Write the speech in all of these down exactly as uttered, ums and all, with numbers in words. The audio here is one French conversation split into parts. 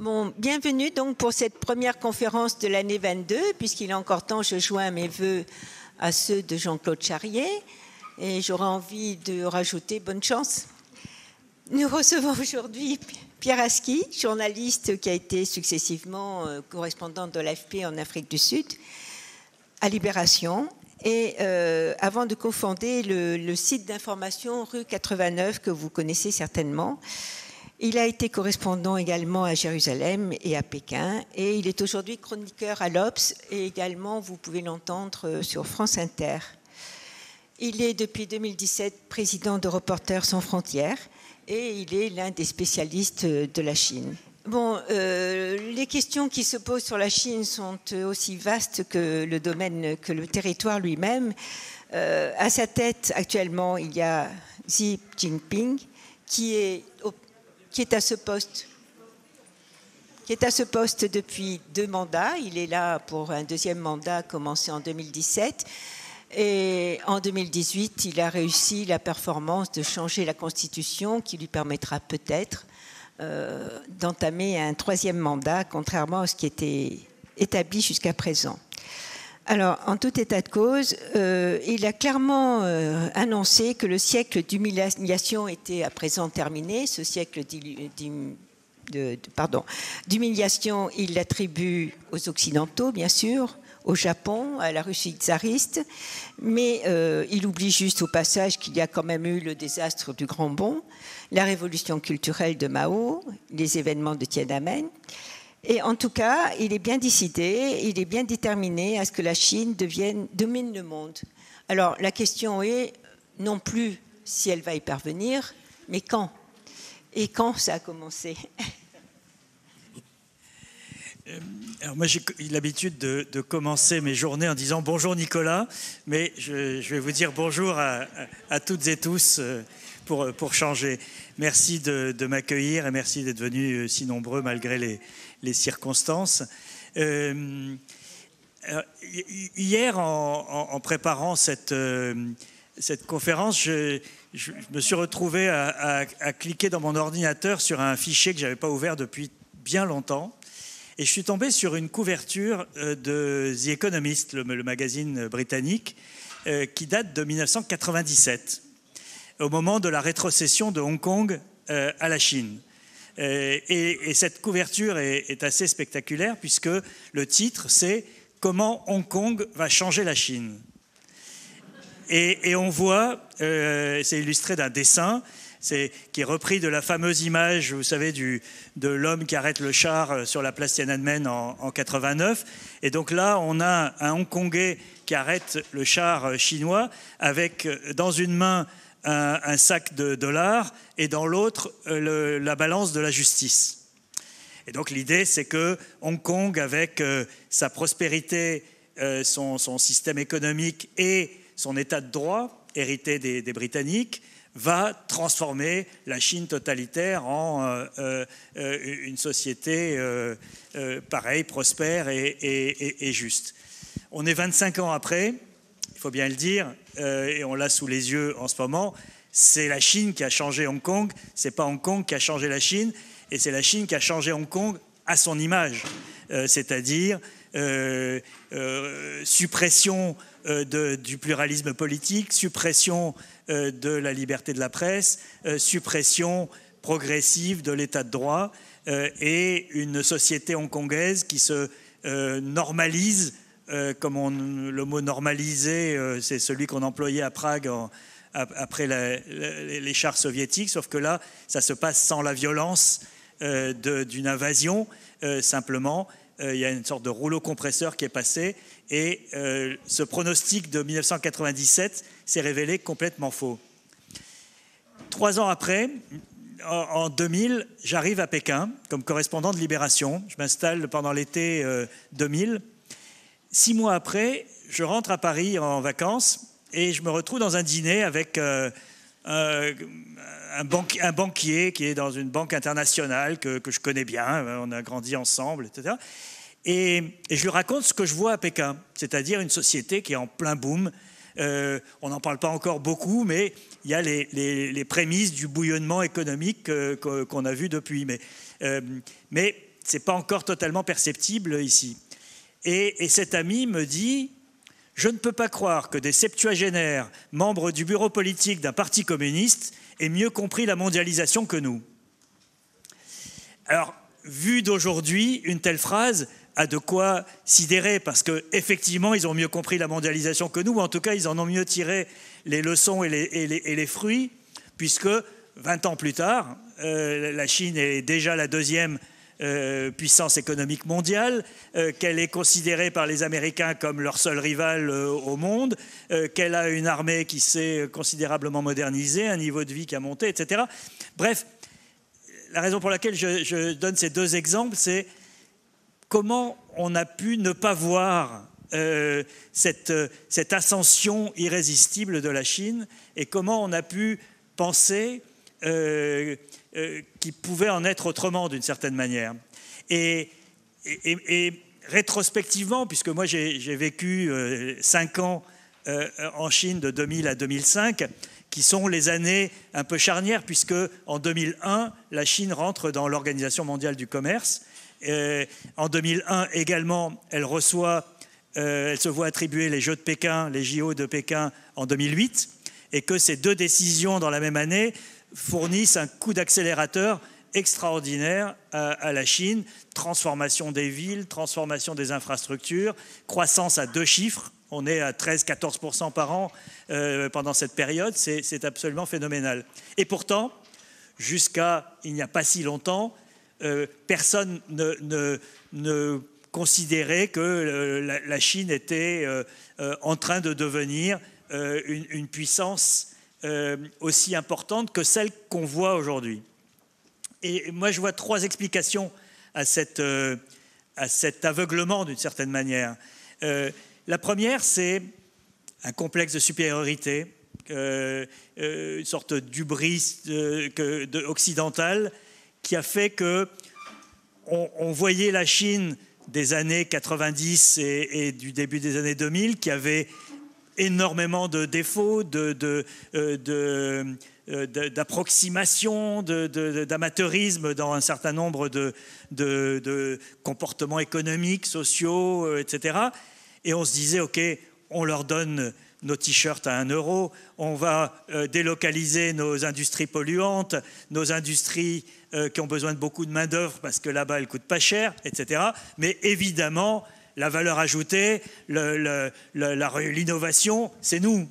Bon, bienvenue donc pour cette première conférence de l'année vingt-deux, puisqu'il est encore temps, je joins mes voeux à ceux de Jean-Claude Charrier, et j'aurais envie de rajouter bonne chance. Nous recevons aujourd'hui Pierre Aski, journaliste qui a été successivement correspondant de l'A F P en Afrique du Sud, à Libération, et euh, avant de cofonder le, le site d'information rue quatre-vingt-neuf que vous connaissez certainement. Il a été correspondant également à Jérusalem et à Pékin, et il est aujourd'hui chroniqueur à l'Obs, et également vous pouvez l'entendre sur France Inter. Il est depuis deux mille dix-sept président de Reporters sans frontières, et il est l'un des spécialistes de la Chine. Bon, euh, les questions qui se posent sur la Chine sont aussi vastes que le domaine, que le territoire lui-même. Euh, à sa tête, actuellement, il y a Xi Jinping, qui est, au, qui est à ce poste, qui est à ce poste depuis deux mandats. Il est là pour un deuxième mandat commencé en deux mille dix-sept. Et en deux mille dix-huit, il a réussi la performance de changer la Constitution qui lui permettra peut-être euh, d'entamer un troisième mandat, contrairement à ce qui était établi jusqu'à présent. Alors, en tout état de cause, euh, il a clairement euh, annoncé que le siècle d'humiliation était à présent terminé. Ce siècle d'humiliation, de, de, pardon, d'humiliation, il l'attribue aux Occidentaux, bien sûr, au Japon, à la Russie tsariste, mais euh, il oublie juste au passage qu'il y a quand même eu le désastre du Grand Bond, la révolution culturelle de Mao, les événements de Tiananmen. Et en tout cas, il est bien décidé, il est bien déterminé à ce que la Chine devienne, domine le monde. Alors la question est non plus si elle va y parvenir, mais quand. Et quand ça a commencé? Alors moi, j'ai l'habitude de, de commencer mes journées en disant bonjour Nicolas, mais je, je vais vous dire bonjour à, à, à toutes et tous pour, pour changer. Merci de, de m'accueillir et merci d'être venus si nombreux malgré les, les circonstances. Euh, hier, en, en, en préparant cette, euh, cette conférence, je, je me suis retrouvé à, à, à cliquer dans mon ordinateur sur un fichier que je n'avais pas ouvert depuis bien longtemps. Et je suis tombé sur une couverture de The Economist, le, le magazine britannique, euh, qui date de mille neuf cent quatre-vingt-dix-sept, au moment de la rétrocession de Hong Kong euh, à la Chine. Euh, et, et cette couverture est, est assez spectaculaire, puisque le titre, c'est « Comment Hong Kong va changer la Chine ». Et, et on voit, euh, c'est illustré d'un dessin, C'est, qui est repris de la fameuse image, vous savez, du, de l'homme qui arrête le char sur la place Tiananmen en, en quatre-vingt-neuf. Et donc là, on a un Hongkongais qui arrête le char chinois avec dans une main un, un sac de dollars et dans l'autre le, la balance de la justice. Et donc l'idée, c'est que Hong Kong, avec euh, sa prospérité, euh, son, son système économique et son état de droit hérité des, des Britanniques, va transformer la Chine totalitaire en euh, euh, une société euh, euh, pareille, prospère et, et, et juste. On est vingt-cinq ans après, il faut bien le dire, euh, et on l'a sous les yeux en ce moment, c'est la Chine qui a changé Hong Kong, c'est pas Hong Kong qui a changé la Chine, et c'est la Chine qui a changé Hong Kong à son image, euh, c'est-à-dire euh, euh, suppression euh, de, du pluralisme politique, suppression de la liberté de la presse, euh, suppression progressive de l'état de droit euh, et une société hongkongaise qui se euh, normalise, euh, comme on, le mot normalisé, euh, c'est celui qu'on employait à Prague en, à, après la, la, les chars soviétiques, sauf que là, ça se passe sans la violence euh, de, d'une invasion, euh, simplement. Euh, il y a une sorte de rouleau compresseur qui est passé et euh, ce pronostic de mille neuf cent quatre-vingt-dix-sept s'est révélé complètement faux. Trois ans après, en deux mille, j'arrive à Pékin comme correspondant de Libération. Je m'installe pendant l'été euh, deux mille. Six mois après, je rentre à Paris en vacances et je me retrouve dans un dîner avec euh, euh, un, banqu- un banquier qui est dans une banque internationale que, que je connais bien. On a grandi ensemble, et cetera. Et, et je lui raconte ce que je vois à Pékin, c'est-à-dire une société qui est en plein boom. Euh, on n'en parle pas encore beaucoup, mais il y a les, les, les prémices du bouillonnement économique euh, qu'on a vu depuis. Mais, euh, mais c'est pas encore totalement perceptible ici. Et, et cet ami me dit, je ne peux pas croire que des septuagénaires, membres du bureau politique d'un parti communiste, aient mieux compris la mondialisation que nous. Alors, vu d'aujourd'hui, une telle phrase a de quoi sidérer, parce qu'effectivement, ils ont mieux compris la mondialisation que nous, ou en tout cas, ils en ont mieux tiré les leçons et les, et les, et les fruits, puisque vingt ans plus tard, euh, la Chine est déjà la deuxième Euh, puissance économique mondiale, euh, qu'elle est considérée par les Américains comme leur seul rival euh, au monde, euh, qu'elle a une armée qui s'est considérablement modernisée, un niveau de vie qui a monté, et cetera. Bref, la raison pour laquelle je, je donne ces deux exemples, c'est comment on a pu ne pas voir euh, cette, cette ascension irrésistible de la Chine et comment on a pu penser euh, Euh, qui pouvait en être autrement d'une certaine manière. Et, et, et rétrospectivement, puisque moi j'ai vécu euh, cinq ans euh, en Chine de deux mille à deux mille cinq, qui sont les années un peu charnières, puisque en deux mille un, la Chine rentre dans l'Organisation mondiale du commerce. Euh, en deux mille un également, elle reçoit, euh, elle se voit attribuer les Jeux de Pékin, les J O de Pékin en deux mille huit, et que ces deux décisions dans la même année fournissent un coup d'accélérateur extraordinaire à, à la Chine. Transformation des villes, transformation des infrastructures, croissance à deux chiffres. On est à treize à quatorze pour cent par an euh, pendant cette période. C'est absolument phénoménal. Et pourtant, jusqu'à il n'y a pas si longtemps, euh, personne ne, ne, ne considérait que euh, la, la Chine était euh, euh, en train de devenir euh, une, une puissance Euh, aussi importante que celle qu'on voit aujourd'hui. Et moi, je vois trois explications à, cette, euh, à cet aveuglement, d'une certaine manière. Euh, la première, c'est un complexe de supériorité, euh, euh, une sorte d'hubris euh, de, occidentale qui a fait que on, on voyait la Chine des années quatre-vingt-dix et, et du début des années deux mille qui avait énormément de défauts, de, de, de, de, d'approximation, de, de, d'amateurisme dans un certain nombre de, de, de comportements économiques, sociaux, et cetera. Et on se disait, OK, on leur donne nos t-shirts à un euro, on va euh, délocaliser nos industries polluantes, nos industries euh, qui ont besoin de beaucoup de main-d'œuvre parce que là-bas, elles ne coûtent pas cher, et cetera. Mais évidemment, la valeur ajoutée, l'innovation, c'est nous.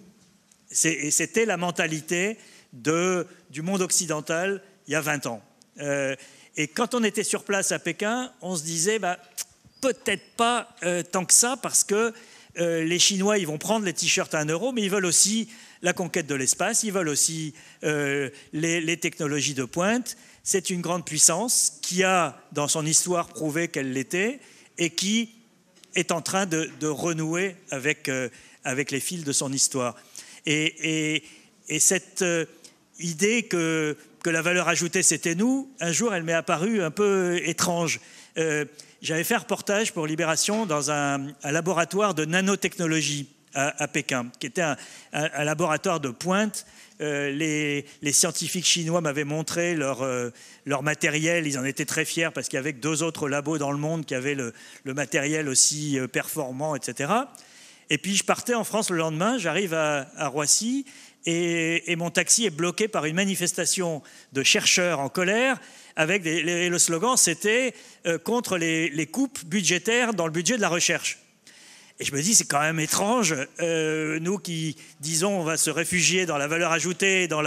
Et c'était la mentalité de, du monde occidental il y a vingt ans. Euh, et quand on était sur place à Pékin, on se disait, bah, peut-être pas euh, tant que ça, parce que euh, les Chinois, ils vont prendre les t-shirts à un euro, mais ils veulent aussi la conquête de l'espace, ils veulent aussi euh, les, les technologies de pointe. C'est une grande puissance qui a, dans son histoire, prouvé qu'elle l'était, et qui est en train de, de renouer avec, euh, avec les fils de son histoire. Et, et, et cette euh, idée que, que la valeur ajoutée, c'était nous, un jour, elle m'est apparue un peu étrange. Euh, J'avais fait un reportage pour Libération dans un, un laboratoire de nanotechnologie à, à Pékin, qui était un, un, un laboratoire de pointe. Euh, les, les scientifiques chinois m'avaient montré leur, euh, leur matériel. Ils en étaient très fiers parce qu'il y avait que deux autres labos dans le monde qui avaient le, le matériel aussi euh, performant, et cetera. Et puis je partais en France le lendemain, j'arrive à, à Roissy et, et mon taxi est bloqué par une manifestation de chercheurs en colère avec des, les, le slogan, c'était euh, contre les, les coupes budgétaires dans le budget de la recherche. Et je me dis, c'est quand même étrange, euh, nous qui disons on va se réfugier dans la valeur ajoutée, dans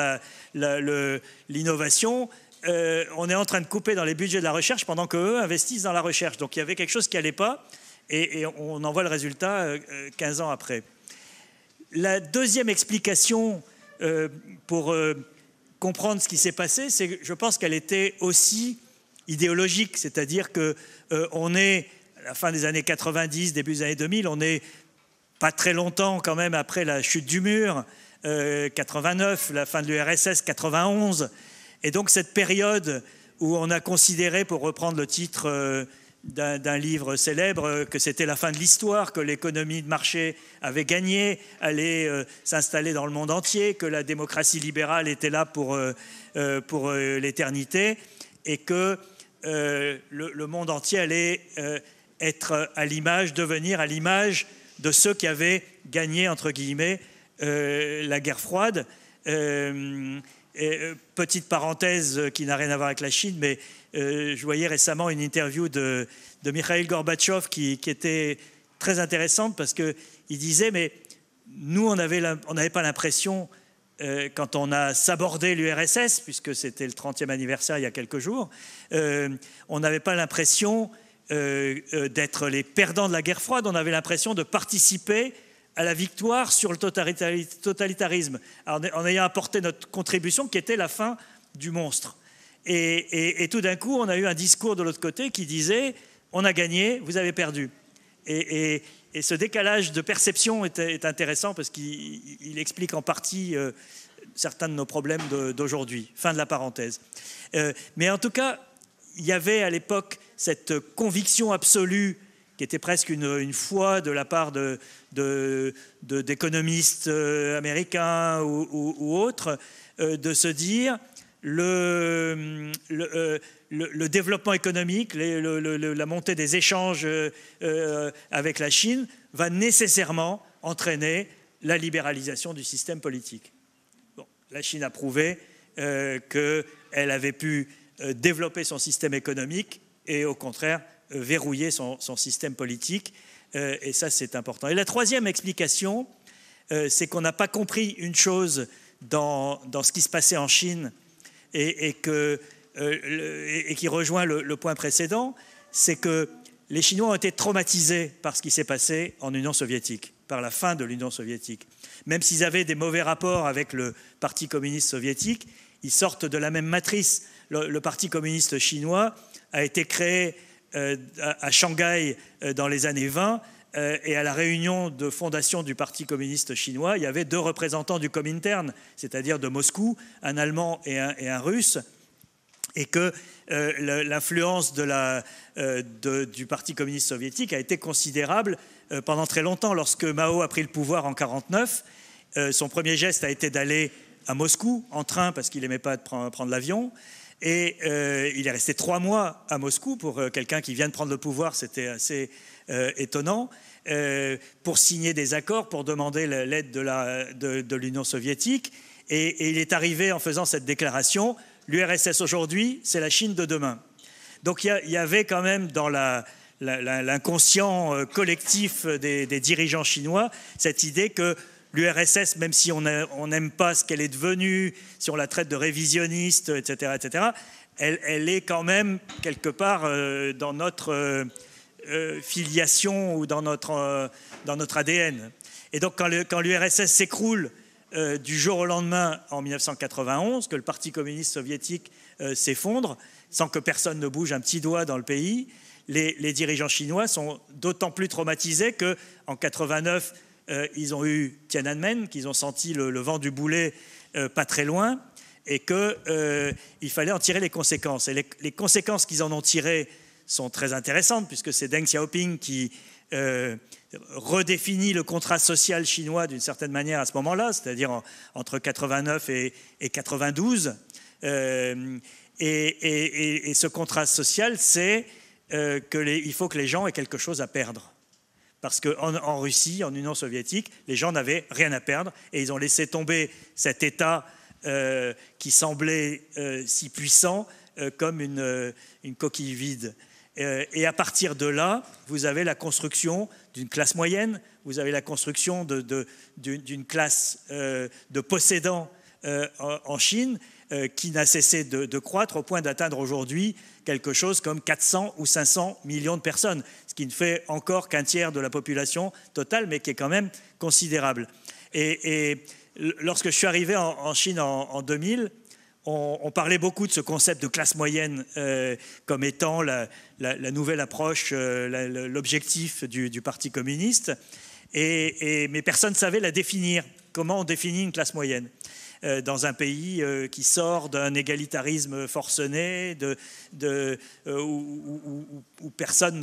l'innovation, euh, on est en train de couper dans les budgets de la recherche pendant qu'eux investissent dans la recherche. Donc il y avait quelque chose qui n'allait pas, et, et on en voit le résultat euh, quinze ans après. La deuxième explication euh, pour euh, comprendre ce qui s'est passé, c'est que je pense qu'elle était aussi idéologique, c'est-à-dire qu'on euh, est... à la fin des années quatre-vingt-dix, début des années deux mille, on n'est pas très longtemps quand même après la chute du mur, euh, quatre-vingt-neuf, la fin de l'U R S S, quatre-vingt-onze. Et donc cette période où on a considéré, pour reprendre le titre euh, d'un livre célèbre, que c'était la fin de l'histoire, que l'économie de marché avait gagné, allait euh, s'installer dans le monde entier, que la démocratie libérale était là pour, euh, pour euh, l'éternité, et que euh, le, le monde entier allait euh, être à l'image, devenir à l'image de ceux qui avaient gagné, entre guillemets, euh, la guerre froide. Euh, et, euh, petite parenthèse qui n'a rien à voir avec la Chine, mais euh, je voyais récemment une interview de, de Mikhaïl Gorbatchev qui, qui était très intéressante parce qu'il disait, mais nous, on n'avait pas l'impression, euh, quand on a sabordé l'U R S S, puisque c'était le trentième anniversaire il y a quelques jours, euh, on n'avait pas l'impression euh, euh, d'être les perdants de la guerre froide, on avait l'impression de participer à la victoire sur le totalitarisme, en ayant apporté notre contribution qui était la fin du monstre. Et, et, et tout d'un coup, on a eu un discours de l'autre côté qui disait « on a gagné, vous avez perdu ». Et, et, et ce décalage de perception est, est intéressant parce qu'il explique en partie euh, certains de nos problèmes d'aujourd'hui. Fin de la parenthèse. Euh, mais en tout cas, il y avait à l'époque cette conviction absolue qui était presque une, une foi de la part de, de, de, d'économistes américains ou, ou, ou autres, euh, de se dire le, le, euh, le, le développement économique, les, le, le, la montée des échanges euh, avec la Chine va nécessairement entraîner la libéralisation du système politique. Bon, la Chine a prouvé euh, qu'elle avait pu euh, développer son système économique et au contraire verrouiller son, son système politique, euh, et ça c'est important. Et la troisième explication, euh, c'est qu'on n'a pas compris une chose dans, dans ce qui se passait en Chine et, et, que, euh, le, et, et qui rejoint le, le point précédent, c'est que les Chinois ont été traumatisés par ce qui s'est passé en Union soviétique, par la fin de l'Union soviétique. Même s'ils avaient des mauvais rapports avec le Parti communiste soviétique, ils sortent de la même matrice. Le, le Parti communiste chinois a été créé Euh, à Shanghai euh, dans les années vingt, euh, et à la réunion de fondation du Parti communiste chinois, il y avait deux représentants du Comintern, c'est-à-dire de Moscou, un Allemand et un, et un Russe, et que euh, l'influence de la, euh, de, du Parti communiste soviétique a été considérable euh, pendant très longtemps. Lorsque Mao a pris le pouvoir en mille neuf cent quarante-neuf, euh, son premier geste a été d'aller à Moscou en train parce qu'il n'aimait pas prendre, prendre l'avion. Et euh, il est resté trois mois à Moscou. Pour euh, quelqu'un qui vient de prendre le pouvoir, c'était assez euh, étonnant, euh, pour signer des accords, pour demander l'aide de l'Union de, de soviétique. Et, et il est arrivé en faisant cette déclaration, l'U R S S aujourd'hui, c'est la Chine de demain. Donc il y, y avait quand même dans l'inconscient collectif des, des dirigeants chinois cette idée que l'U R S S, même si on n'aime pas ce qu'elle est devenue, si on la traite de révisionniste, et cetera, et cetera, elle, elle est quand même quelque part euh, dans notre euh, euh, filiation ou dans notre, euh, dans notre A D N. Et donc quand l'U R S S s'écroule euh, du jour au lendemain en mille neuf cent quatre-vingt-onze, que le Parti communiste soviétique euh, s'effondre, sans que personne ne bouge un petit doigt dans le pays, les, les dirigeants chinois sont d'autant plus traumatisés qu'en mille neuf cent quatre-vingt-neuf, Euh, ils ont eu Tiananmen, qu'ils ont senti le, le vent du boulet euh, pas très loin, et qu'il euh, fallait en tirer les conséquences. Et les, les conséquences qu'ils en ont tirées sont très intéressantes, puisque c'est Deng Xiaoping qui euh, redéfinit le contrat social chinois d'une certaine manière à ce moment-là, c'est-à-dire en, entre quatre-vingt-neuf et, et quatre-vingt-douze. Euh, et, et, et ce contrat social, c'est euh, qu'il faut que les gens aient quelque chose à perdre. Parce qu'en en Russie, en Union soviétique, les gens n'avaient rien à perdre et ils ont laissé tomber cet État euh, qui semblait euh, si puissant euh, comme une, euh, une coquille vide. Euh, et à partir de là, vous avez la construction d'une classe moyenne, vous avez la construction d'une classe euh, de possédants euh, en, en Chine euh, qui n'a cessé de, de croître au point d'atteindre aujourd'hui quelque chose comme quatre cents ou cinq cents millions de personnes, ce qui ne fait encore qu'un tiers de la population totale, mais qui est quand même considérable. Et, et lorsque je suis arrivé en, en Chine en, en deux mille, on, on parlait beaucoup de ce concept de classe moyenne euh, comme étant la, la, la nouvelle approche, euh, l'objectif du, du Parti communiste, et, et, mais personne ne savait la définir. Comment on définit une classe moyenne dans un pays qui sort d'un égalitarisme forcené, de, de, où, où, où personne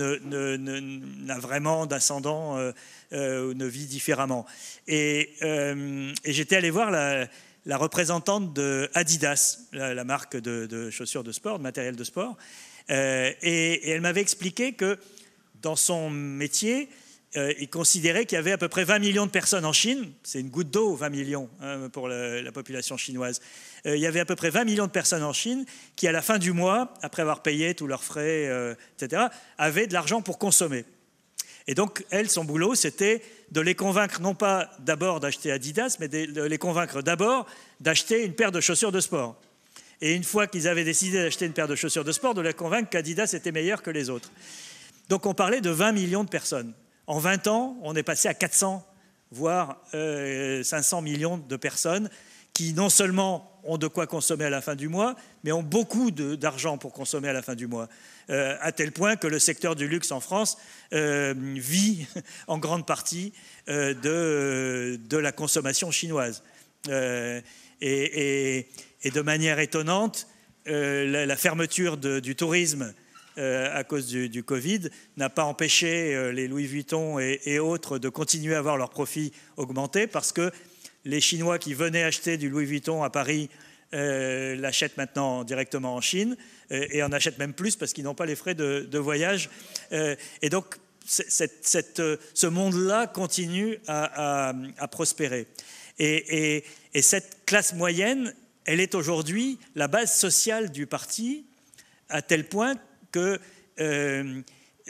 n'a vraiment d'ascendant, euh, ne vit différemment. Et, euh, et j'étais allé voir la, la représentante de Adidas, la, la marque de, de chaussures de sport, de matériel de sport, Euh, et, et elle m'avait expliqué que dans son métier, euh, il considérait qu'il y avait à peu près vingt millions de personnes en Chine. C'est une goutte d'eau, vingt millions, hein, pour la, la population chinoise. Euh, il y avait à peu près vingt millions de personnes en Chine qui, à la fin du mois, après avoir payé tous leurs frais, euh, et cetera, avaient de l'argent pour consommer. Et donc, elle, son boulot, c'était de les convaincre, non pas d'abord d'acheter Adidas, mais de les convaincre d'abord d'acheter une paire de chaussures de sport. Et une fois qu'ils avaient décidé d'acheter une paire de chaussures de sport, de les convaincre qu'Adidas était meilleur que les autres. Donc on parlait de vingt millions de personnes. En vingt ans, on est passé à quatre cents, voire euh, cinq cents millions de personnes qui non seulement ont de quoi consommer à la fin du mois, mais ont beaucoup de, d'argent pour consommer à la fin du mois. Euh, à tel point que le secteur du luxe en France euh, vit en grande partie euh, de, de la consommation chinoise. Euh, et, et Et de manière étonnante, euh, la, la fermeture de, du tourisme euh, à cause du, du Covid n'a pas empêché euh, les Louis Vuitton et, et autres de continuer à voir leurs profits augmenter, parce que les Chinois qui venaient acheter du Louis Vuitton à Paris euh, l'achètent maintenant directement en Chine euh, et en achètent même plus parce qu'ils n'ont pas les frais de, de voyage. Euh, et donc, cette, cette, ce monde-là continue à, à, à prospérer. Et, et, et cette classe moyenne, elle est aujourd'hui la base sociale du parti, à tel point que euh,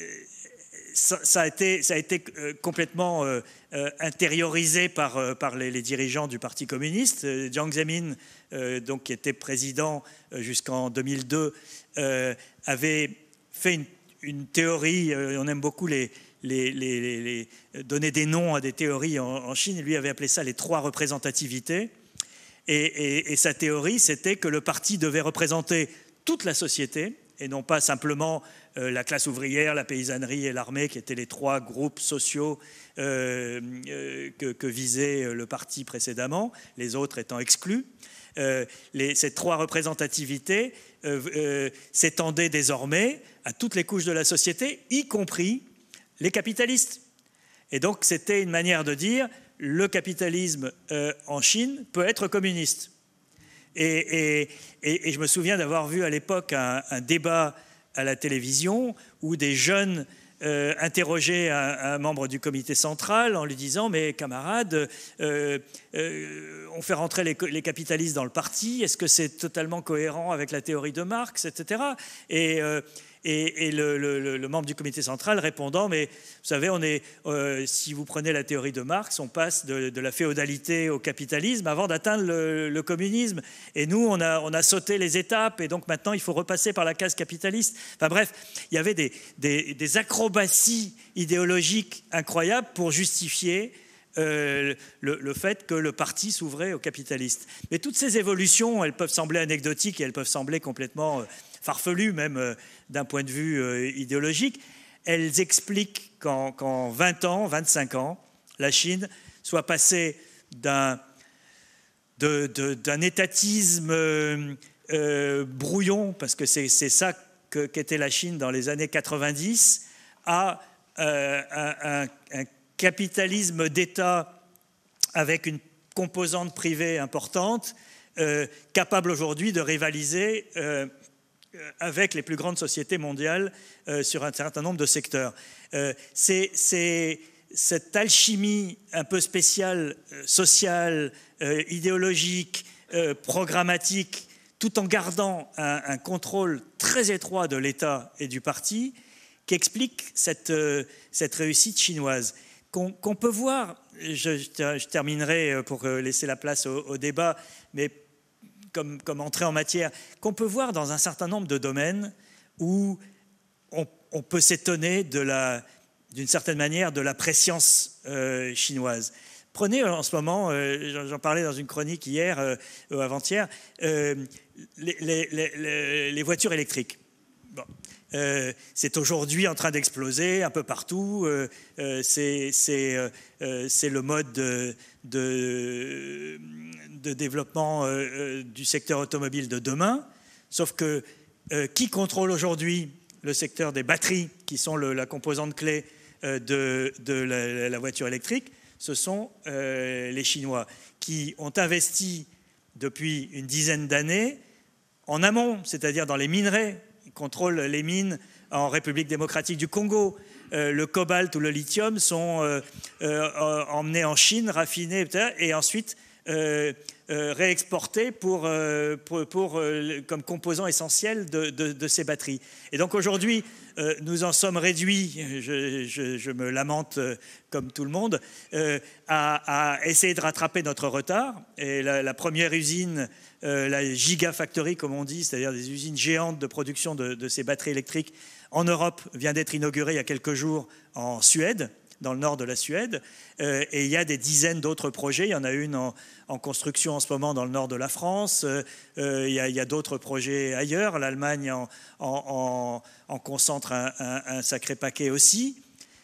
ça, ça, a été, ça a été complètement euh, intériorisé par, par les, les dirigeants du Parti communiste. Jiang Zemin, euh, donc, qui était président jusqu'en deux mille deux, euh, avait fait une, une théorie, on aime beaucoup les, les, les, les, les donner des noms à des théories en, en Chine, il lui avait appelé ça les trois représentativités. Et, et, et sa théorie, c'était que le parti devait représenter toute la société et non pas simplement euh, la classe ouvrière, la paysannerie et l'armée, qui étaient les trois groupes sociaux euh, euh, que, que visait le parti précédemment, les autres étant exclus. Euh, les, ces trois représentativités euh, euh, s'étendaient désormais à toutes les couches de la société, y compris les capitalistes. Et donc, c'était une manière de dire: le capitalisme euh, en Chine peut être communiste. Et, et, et, et je me souviens d'avoir vu à l'époque un, un débat à la télévision où des jeunes euh, interrogeaient un, un membre du comité central en lui disant: mais camarade, euh, euh, on fait rentrer les, les capitalistes dans le parti, est-ce que c'est totalement cohérent avec la théorie de Marx, et cetera. Et, euh, Et, et le, le, le membre du comité central répondant: mais vous savez, on est, euh, si vous prenez la théorie de Marx, on passe de, de la féodalité au capitalisme avant d'atteindre le, le communisme. Et nous, on a, on a sauté les étapes, et donc maintenant, il faut repasser par la case capitaliste. Enfin bref, il y avait des, des, des acrobaties idéologiques incroyables pour justifier Euh, le, le fait que le parti s'ouvrait aux capitalistes. Mais toutes ces évolutions, elles peuvent sembler anecdotiques et elles peuvent sembler complètement euh, farfelues, même euh, d'un point de vue euh, idéologique. Elles expliquent qu'en, qu'en vingt ans, vingt-cinq ans, la Chine soit passée d'un, de, de, d'un étatisme euh, euh, brouillon, parce que c'est, c'est ça que, qu'était la Chine dans les années quatre-vingt-dix, à euh, un, un, un capitalisme d'État avec une composante privée importante, euh, capable aujourd'hui de rivaliser euh, avec les plus grandes sociétés mondiales euh, sur un certain nombre de secteurs. Euh, c'est, c'est cette alchimie un peu spéciale, euh, sociale, euh, idéologique, euh, programmatique, tout en gardant un, un contrôle très étroit de l'État et du parti, qui explique cette, euh, cette réussite chinoise. Qu'on, qu'on peut voir, je, je terminerai pour laisser la place au, au débat, mais comme, comme entrée en matière, qu'on peut voir dans un certain nombre de domaines où on, on peut s'étonner de la, d'une certaine manière de la prescience euh, chinoise. Prenez en ce moment, euh, j'en parlais dans une chronique hier euh, ou avant-hier, euh, les, les, les, les voitures électriques. Bon. Euh, c'est aujourd'hui en train d'exploser un peu partout. Euh, euh, c'est, c'est, euh, c'est le mode de, de, de développement euh, du secteur automobile de demain. Sauf que euh, qui contrôle aujourd'hui le secteur des batteries, qui sont le, la composante clé euh, de, de la, la voiture électrique? Ce sont euh, les Chinois, qui ont investi depuis une dizaine d'années en amont, c'est-à-dire dans les minerais ils contrôlent les mines en République démocratique du Congo. Euh, le cobalt ou le lithium sont euh, euh, emmenés en Chine, raffinés, et ensuite euh, euh, réexportés pour, euh, pour, pour, euh, comme composant essentiel de, de, de ces batteries. Et donc aujourd'hui, euh, nous en sommes réduits, je, je, je me lamente euh, comme tout le monde, euh, à, à essayer de rattraper notre retard. Et la, la première usine, euh, la Gigafactory, comme on dit, c'est-à-dire des usines géantes de production de, de ces batteries électriques en Europe, vient d'être inaugurée il y a quelques jours en Suède, dans le nord de la Suède, euh, et il y a des dizaines d'autres projets. Il y en a une en, en construction en ce moment dans le nord de la France, euh, euh, il y a, il y a d'autres projets ailleurs. L'Allemagne en, en, en, en concentre un, un, un sacré paquet aussi.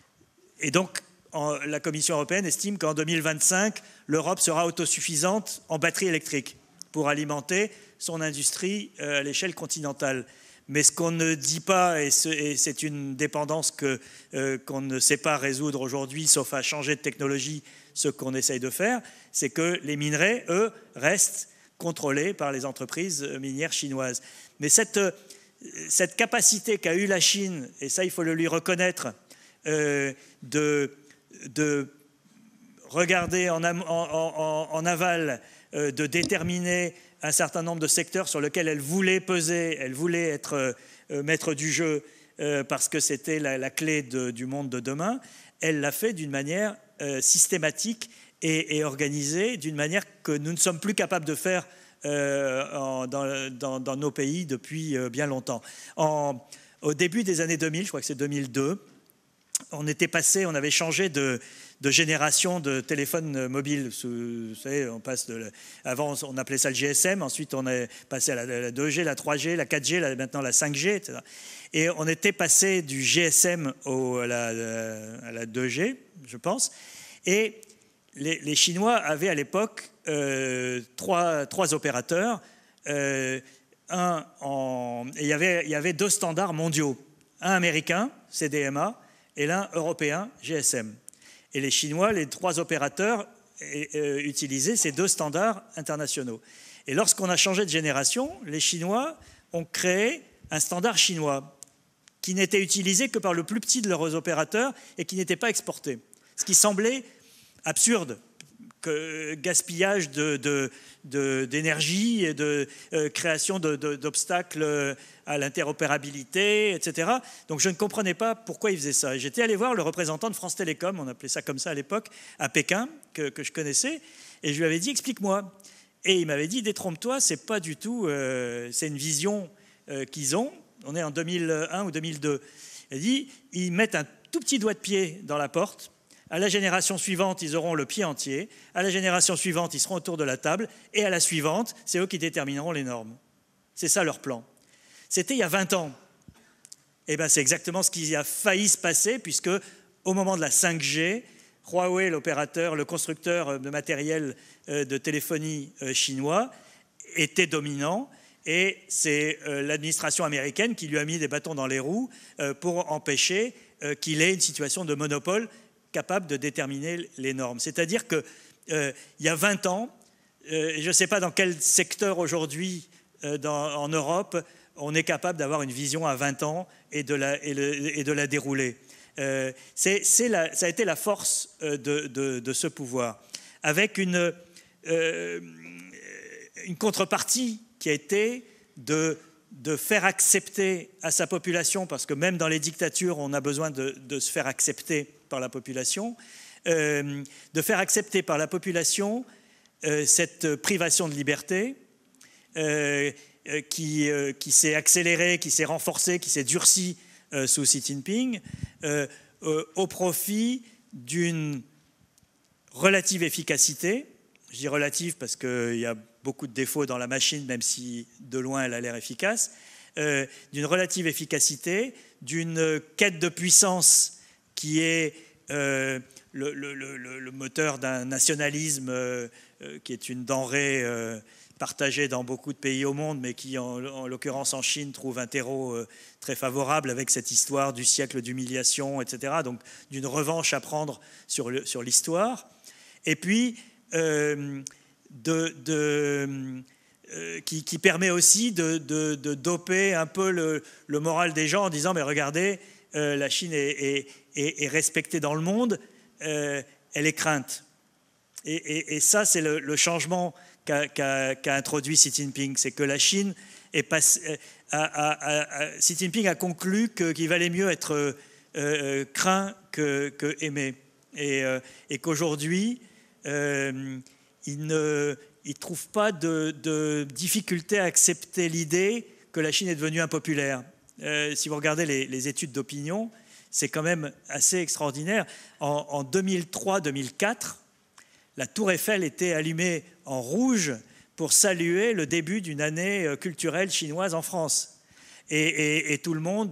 Et donc, en, la Commission européenne estime qu'en deux mille vingt-cinq, l'Europe sera autosuffisante en batteries électriques pour alimenter son industrie euh, à l'échelle continentale. Mais ce qu'on ne dit pas, et c'est une dépendance que, euh, qu'on ne sait pas résoudre aujourd'hui, sauf à changer de technologie, ce qu'on essaye de faire, c'est que les minerais, eux, restent contrôlés par les entreprises minières chinoises. Mais cette, cette capacité qu'a eue la Chine, et ça il faut le lui reconnaître, euh, de, de regarder en, en, en, en aval, euh, de déterminer un certain nombre de secteurs sur lesquels elle voulait peser, elle voulait être euh, maître du jeu euh, parce que c'était la, la clé de, du monde de demain, elle l'a fait d'une manière euh, systématique et, et organisée, d'une manière que nous ne sommes plus capables de faire euh, en, dans, dans, dans nos pays depuis euh, bien longtemps. En, au début des années deux mille, je crois que c'est deux mille deux, on était passé, on avait changé de, de génération de téléphones mobiles. Vous savez, on passe de, avant on appelait ça le G S M, ensuite on est passé à la, la deux G, la trois G, la quatre G, la, maintenant la cinq G, et cetera. Et on était passé du G S M au, à, la, à la deux G, je pense. Et les, les Chinois avaient à l'époque euh, trois, trois opérateurs. Euh, un en, et il y avait, il y avait deux standards mondiaux. Un américain, C D M A, et l'un européen, G S M. Et les Chinois, les trois opérateurs, euh, utilisaient ces deux standards internationaux. Et lorsqu'on a changé de génération, les Chinois ont créé un standard chinois qui n'était utilisé que par le plus petit de leurs opérateurs et qui n'était pas exporté. Ce qui semblait absurde, que gaspillage de, de, de, d'énergie et de euh, création de, de, d'obstacles à l'interopérabilité, et cetera. Donc je ne comprenais pas pourquoi ils faisaient ça. Et j'étais allé voir le représentant de France Télécom, on appelait ça comme ça à l'époque, à Pékin, que, que je connaissais, et je lui avais dit « explique-moi ». Et il m'avait dit « détrompe-toi, c'est pas du tout, euh, c'est une vision euh, qu'ils ont ». On est en deux mille un ou deux mille deux. Il dit « ils mettent un tout petit doigt de pied dans la porte ». À la génération suivante, ils auront le pied entier. À la génération suivante, ils seront autour de la table. Et à la suivante, c'est eux qui détermineront les normes. C'est ça leur plan. C'était il y a vingt ans. Et bien, c'est exactement ce qui a failli se passer, puisque au moment de la cinq G, Huawei, l'opérateur, le constructeur de matériel de téléphonie chinois, était dominant. Et c'est l'administration américaine qui lui a mis des bâtons dans les roues pour empêcher qu'il ait une situation de monopole capable de déterminer les normes. C'est-à-dire qu'il euh, y a vingt ans, euh, je ne sais pas dans quel secteur aujourd'hui euh, en Europe, on est capable d'avoir une vision à vingt ans et de la, et le, et de la dérouler. Euh, c'est, c'est la, ça a été la force de, de, de ce pouvoir, avec une, euh, une contrepartie qui a été de, de faire accepter à sa population, parce que même dans les dictatures, on a besoin de, de se faire accepter par la population, euh, de faire accepter par la population euh, cette privation de liberté euh, euh, qui, euh, qui s'est accélérée, qui s'est renforcée, qui s'est durcie euh, sous Xi Jinping, euh, euh, au profit d'une relative efficacité. Je dis relative parce qu'il y a beaucoup de défauts dans la machine, même si de loin elle a l'air efficace, euh, d'une relative efficacité, d'une quête de puissance qui est euh, le, le, le, le moteur d'un nationalisme euh, qui est une denrée euh, partagée dans beaucoup de pays au monde, mais qui, en, en l'occurrence en Chine, trouve un terreau euh, très favorable avec cette histoire du siècle d'humiliation, et cetera. Donc d'une revanche à prendre sur, le, sur l'histoire. Et puis, euh, de, de, euh, qui, qui permet aussi de, de, de doper un peu le, le moral des gens en disant mais regardez, euh, la Chine est, est, est, est respectée dans le monde, euh, elle est crainte. Et, et, et ça, c'est le, le changement qu'a, qu'a, qu'a introduit Xi Jinping, c'est que la Chine est passée, a, a, a, Xi Jinping a conclu que, qu'il valait mieux être euh, craint que, que aimé, et, euh, et qu'aujourd'hui, euh, il ne il trouve pas de, de difficulté à accepter l'idée que la Chine est devenue impopulaire. Euh, si vous regardez les, les études d'opinion, c'est quand même assez extraordinaire. En, en deux mille trois deux mille quatre, la Tour Eiffel était allumée en rouge pour saluer le début d'une année culturelle chinoise en France. Et, et, et tout le monde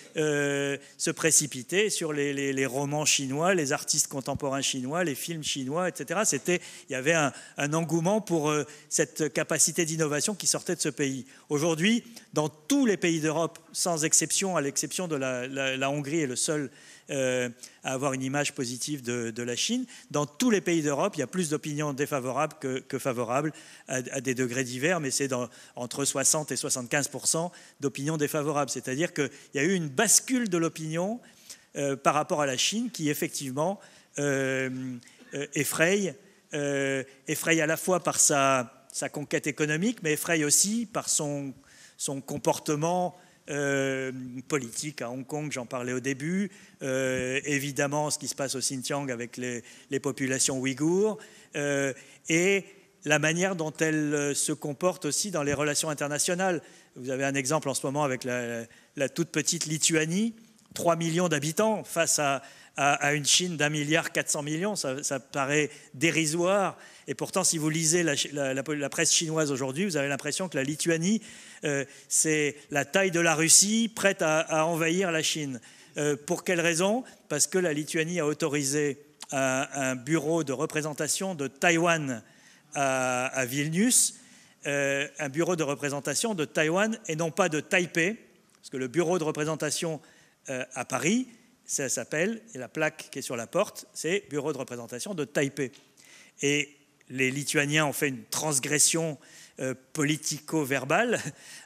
euh, se précipitait sur les, les, les romans chinois, les artistes contemporains chinois, les films chinois, et cetera. C'était, il y avait un, un engouement pour euh, cette capacité d'innovation qui sortait de ce pays. Aujourd'hui, dans tous les pays d'Europe, sans exception, à l'exception de la, la, la Hongrie est le seul euh, à avoir une image positive de, de la Chine, dans tous les pays d'Europe, il y a plus d'opinions défavorables que, que favorables à, à des degrés divers, mais c'est dans, entre soixante et soixante-quinze pour cent d'opinions défavorables. C'est-à-dire qu'il y a eu une bascule de l'opinion euh, par rapport à la Chine qui, effectivement, euh, euh, effraie, euh, effraie à la fois par sa, sa conquête économique, mais effraie aussi par son, son comportement Euh, politique à Hong Kong, j'en parlais au début, euh, évidemment ce qui se passe au Xinjiang avec les, les populations ouïghours, euh, et la manière dont elle se comporte aussi dans les relations internationales. Vous avez un exemple en ce moment avec la, la toute petite Lituanie, trois millions d'habitants face à, à, à une Chine d'un milliard quatre cents millions, ça, ça paraît dérisoire. Et pourtant, si vous lisez la, la, la presse chinoise aujourd'hui, vous avez l'impression que la Lituanie, euh, c'est la taille de la Russie, prête à, à envahir la Chine. Euh, pour quelle raison ? Parce que la Lituanie a autorisé un, un bureau de représentation de Taïwan à, à Vilnius, euh, un bureau de représentation de Taïwan et non pas de Taipei, parce que le bureau de représentation euh, à Paris, ça s'appelle, et la plaque qui est sur la porte, c'est bureau de représentation de Taipei. Et les Lituaniens ont fait une transgression euh, politico-verbale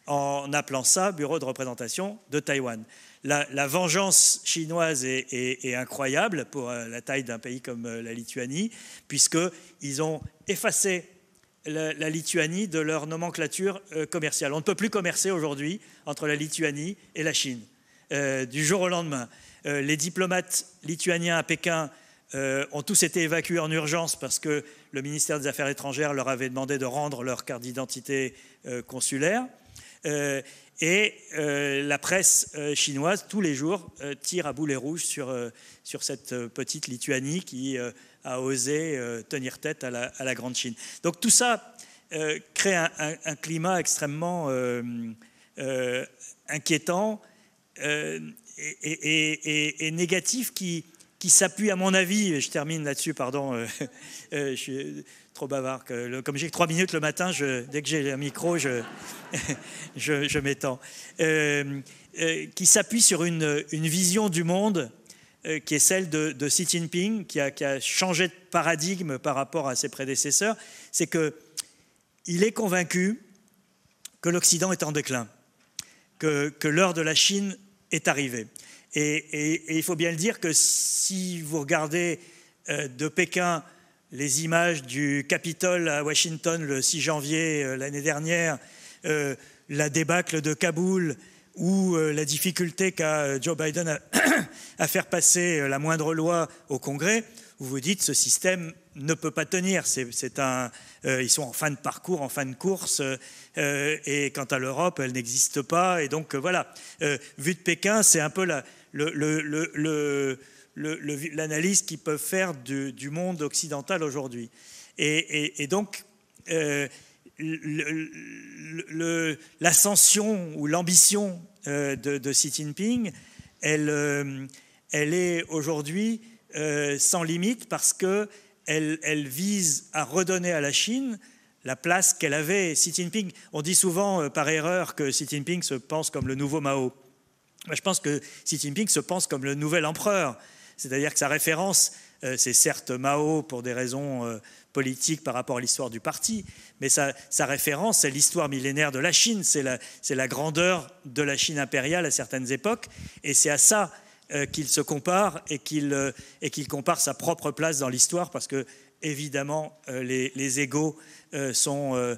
en appelant ça bureau de représentation de Taïwan. La, la vengeance chinoise est, est, est incroyable pour euh, la taille d'un pays comme euh, la Lituanie, puisqu'ils ont effacé la, la Lituanie de leur nomenclature euh, commerciale. On ne peut plus commercer aujourd'hui entre la Lituanie et la Chine, euh, du jour au lendemain. Euh, les diplomates lituaniens à Pékin Euh, ont tous été évacués en urgence parce que le ministère des Affaires étrangères leur avait demandé de rendre leur carte d'identité euh, consulaire. Euh, et euh, la presse euh, chinoise, tous les jours, euh, tire à boulet rouge sur, euh, sur cette petite Lituanie qui euh, a osé euh, tenir tête à la, à la grande Chine. Donc tout ça euh, crée un, un, un climat extrêmement euh, euh, inquiétant euh, et, et, et, et négatif qui... qui s'appuie, à mon avis, je termine là-dessus, pardon, euh, euh, je suis trop bavard, que le, comme j'ai que trois minutes le matin, je, dès que j'ai un micro, je, je, je m'étends, euh, euh, qui s'appuie sur une, une vision du monde euh, qui est celle de, de Xi Jinping, qui a, qui a changé de paradigme par rapport à ses prédécesseurs, c'est qu'il est convaincu que l'Occident est en déclin, que, que l'heure de la Chine est arrivée. Et, et, et il faut bien le dire que si vous regardez euh, de Pékin les images du Capitole à Washington le six janvier euh, l'année dernière, euh, la débâcle de Kaboul ou euh, la difficulté qu'a Joe Biden à, à faire passer la moindre loi au Congrès, vous vous dites ce système ne peut pas tenir. C'est, c'est un, euh, ils sont en fin de parcours, en fin de course, euh, et quant à l'Europe, elle n'existe pas. Et donc euh, voilà, euh, vu de Pékin, c'est un peu la Le, le, le, le, le, l'analyse qu'ils peuvent faire du, du monde occidental aujourd'hui. Et, et, et donc, euh, le, le, l'ascension ou l'ambition euh, de, de Xi Jinping, elle, euh, elle est aujourd'hui euh, sans limite parce qu'elle elle vise à redonner à la Chine la place qu'elle avait. Xi Jinping, on dit souvent euh, par erreur que Xi Jinping se pense comme le nouveau Mao. Je pense que Xi Jinping se pense comme le nouvel empereur, c'est-à-dire que sa référence Euh, c'est certes Mao pour des raisons euh, politiques par rapport à l'histoire du parti, mais sa, sa référence, c'est l'histoire millénaire de la Chine, c'est la, c'est la grandeur de la Chine impériale à certaines époques, et c'est à ça euh, qu'il se compare et qu'il euh, et qu'il compare sa propre place dans l'histoire, parce que évidemment euh, les, les égos euh, sont euh,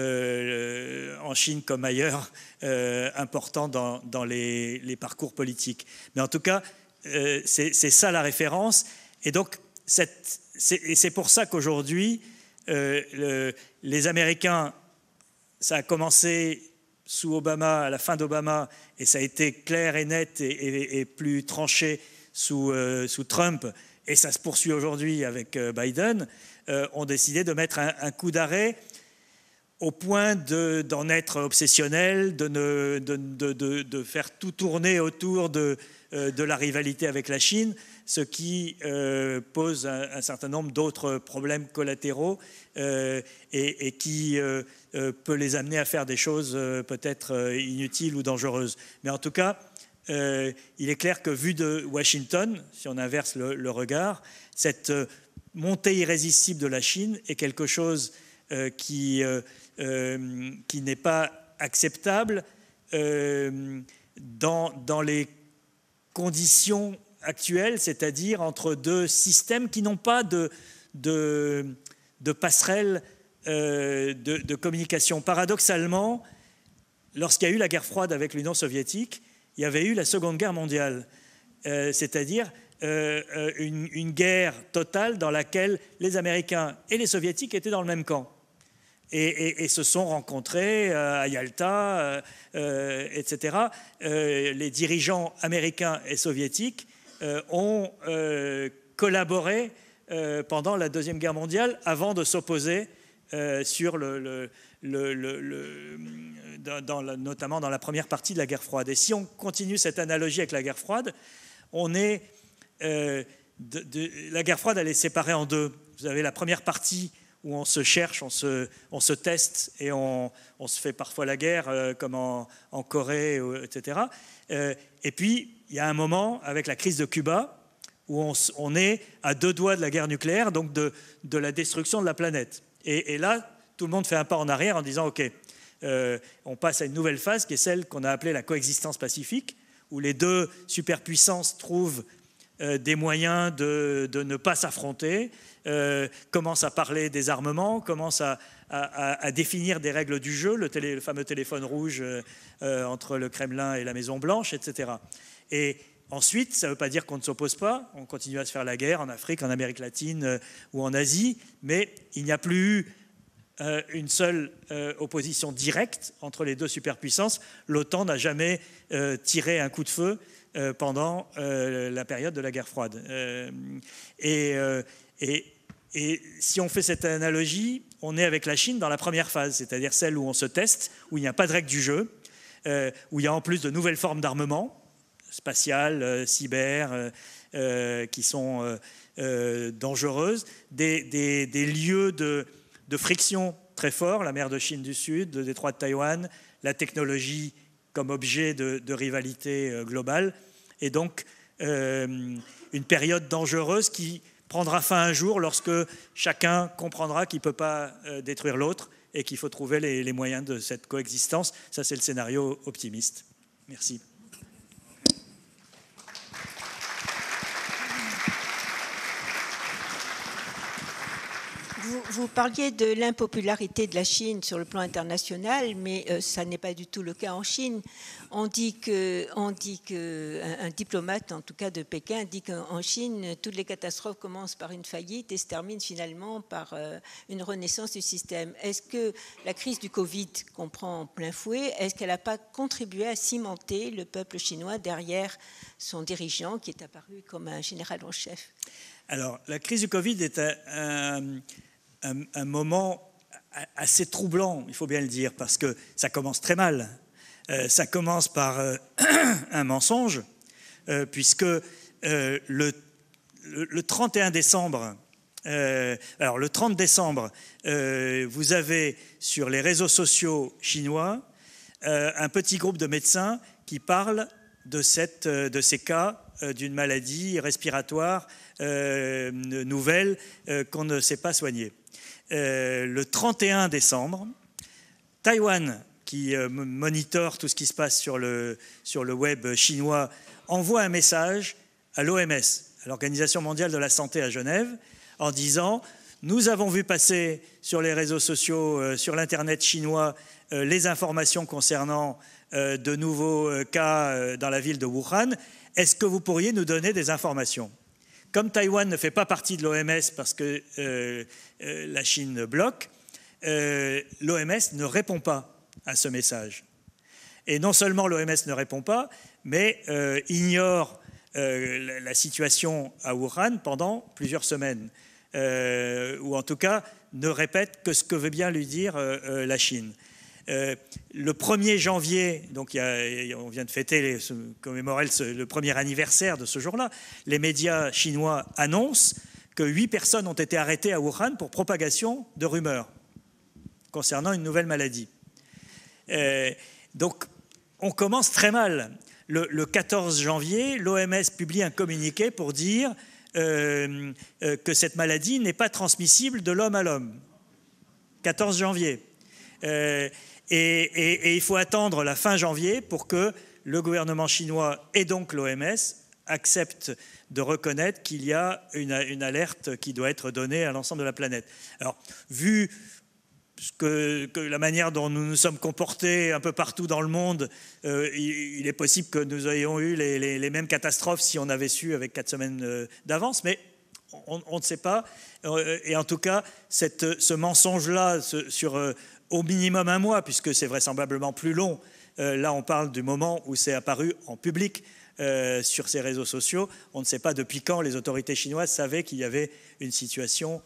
euh, en Chine comme ailleurs euh, importants dans, dans les, les parcours politiques. Mais en tout cas, euh, c'est, c'est ça la référence, et donc cette, c'est, et c'est pour ça qu'aujourd'hui euh, le, les Américains, ça a commencé sous Obama, à la fin d'Obama, et ça a été clair et net et, et, et plus tranché sous, euh, sous Trump, et ça se poursuit aujourd'hui avec euh, Biden, euh, ont décidé de mettre un, un coup d'arrêt au point de, d'en être obsessionnel, de, ne, de, de, de, de faire tout tourner autour de, euh, de la rivalité avec la Chine, ce qui euh, pose un, un certain nombre d'autres problèmes collatéraux euh, et, et qui euh, euh, peut les amener à faire des choses euh, peut-être euh, inutiles ou dangereuses. Mais en tout cas, euh, il est clair que vu de Washington, si on inverse le, le regard, cette euh, montée irrésistible de la Chine est quelque chose euh, qui... Euh, Euh, qui n'est pas acceptable euh, dans, dans les conditions actuelles, c'est-à-dire entre deux systèmes qui n'ont pas de, de, de passerelle euh, de, de communication. Paradoxalement, lorsqu'il y a eu la guerre froide avec l'Union soviétique, il y avait eu la Seconde Guerre mondiale, euh, c'est-à-dire euh, une, une guerre totale dans laquelle les Américains et les Soviétiques étaient dans le même camp. Et, et, et se sont rencontrés à Yalta, euh, et cetera. Euh, les dirigeants américains et soviétiques euh, ont euh, collaboré euh, pendant la Deuxième Guerre mondiale avant de s'opposer euh, sur le, le, le, le, le dans, dans la, notamment dans la première partie de la guerre froide. Et si on continue cette analogie avec la guerre froide, on est euh, de, de, la guerre froide, elle est séparée en deux. Vous avez la première partie où on se cherche, on se, on se teste et on, on se fait parfois la guerre, euh, comme en, en Corée, et cetera. Euh, et puis, il y a un moment, avec la crise de Cuba, où on, on est à deux doigts de la guerre nucléaire, donc de, de la destruction de la planète. Et, et là, tout le monde fait un pas en arrière en disant « Ok, euh, on passe à une nouvelle phase qui est celle qu'on a appelée la coexistence pacifique, où les deux superpuissances trouvent euh, des moyens de, de ne pas s'affronter, Euh, commence à parler des armements, commence à, à, à définir des règles du jeu, le, télé, le fameux téléphone rouge euh, entre le Kremlin et la Maison-Blanche, et cetera. Et ensuite, ça ne veut pas dire qu'on ne s'oppose pas, on continue à se faire la guerre en Afrique, en Amérique latine euh, ou en Asie, mais il n'y a plus eu euh, une seule euh, opposition directe entre les deux superpuissances. L'OTAN n'a jamais euh, tiré un coup de feu euh, pendant euh, la période de la guerre froide. Euh, et... Euh, Et, et si on fait cette analogie, on est avec la Chine dans la première phase, c'est-à-dire celle où on se teste, où il n'y a pas de règle du jeu, euh, où il y a en plus de nouvelles formes d'armement, spatiales, euh, cyber, euh, euh, qui sont euh, euh, dangereuses, des, des, des lieux de, de friction très forts, la mer de Chine du Sud, le détroit de Taïwan, la technologie comme objet de, de rivalité euh, globale, et donc euh, une période dangereuse qui prendra fin un jour lorsque chacun comprendra qu'il ne peut pas euh, détruire l'autre et qu'il faut trouver les, les moyens de cette coexistence. Ça, c'est le scénario optimiste. Merci. Vous, vous parliez de l'impopularité de la Chine sur le plan international, mais euh, ça n'est pas du tout le cas en Chine. On dit que, on dit que un, un diplomate, en tout cas de Pékin, dit qu'en Chine, toutes les catastrophes commencent par une faillite et se terminent finalement par euh, une renaissance du système. Est-ce que la crise du Covid qu'on prend en plein fouet, est-ce qu'elle n'a pas contribué à cimenter le peuple chinois derrière son dirigeant qui est apparu comme un général en chef? Alors, la crise du Covid est un, un, un, un moment assez troublant, il faut bien le dire, parce que ça commence très mal. Euh, ça commence par euh, un mensonge, euh, puisque euh, le, le, le trente et un décembre, euh, alors le trente décembre, euh, vous avez sur les réseaux sociaux chinois euh, un petit groupe de médecins qui parlent de, cette, de ces cas euh, d'une maladie respiratoire euh, nouvelle euh, qu'on ne sait pas soigner. Euh, le trente et un décembre, Taïwan, qui euh, monitore tout ce qui se passe sur le, sur le web chinois, envoie un message à l'O M S, à l'Organisation mondiale de la santé à Genève, en disant « Nous avons vu passer sur les réseaux sociaux, euh, sur l'Internet chinois, euh, les informations concernant euh, de nouveaux euh, cas euh, dans la ville de Wuhan. Est-ce que vous pourriez nous donner des informations ?» Comme Taïwan ne fait pas partie de l'O M S parce que euh, euh, la Chine bloque, euh, l'O M S ne répond pas à ce message. Et non seulement l'O M S ne répond pas, mais euh, ignore euh, la, la situation à Wuhan pendant plusieurs semaines, euh, ou en tout cas ne répète que ce que veut bien lui dire euh, euh, la Chine. Euh, le premier janvier, donc il y a, on vient de fêter, les, commémorer le, le premier anniversaire de ce jour-là, les médias chinois annoncent que huit personnes ont été arrêtées à Wuhan pour propagation de rumeurs concernant une nouvelle maladie. Euh, donc, on commence très mal. Le, le quatorze janvier, l'O M S publie un communiqué pour dire euh, euh, que cette maladie n'est pas transmissible de l'homme à l'homme. quatorze janvier. Euh, et, et, et il faut attendre la fin janvier pour que le gouvernement chinois et donc l'O M S acceptent de reconnaître qu'il y a une, une alerte qui doit être donnée à l'ensemble de la planète. Alors, vu Que, que la manière dont nous nous sommes comportés un peu partout dans le monde, euh, il, il est possible que nous ayons eu les, les, les mêmes catastrophes si on avait su avec quatre semaines euh, d'avance, mais on, on ne sait pas. Euh, et en tout cas, cette, ce mensonge-là ce, sur euh, au minimum un mois, puisque c'est vraisemblablement plus long, euh, là on parle du moment où c'est apparu en public euh, sur ces réseaux sociaux. On ne sait pas depuis quand les autorités chinoises savaient qu'il y avait une situation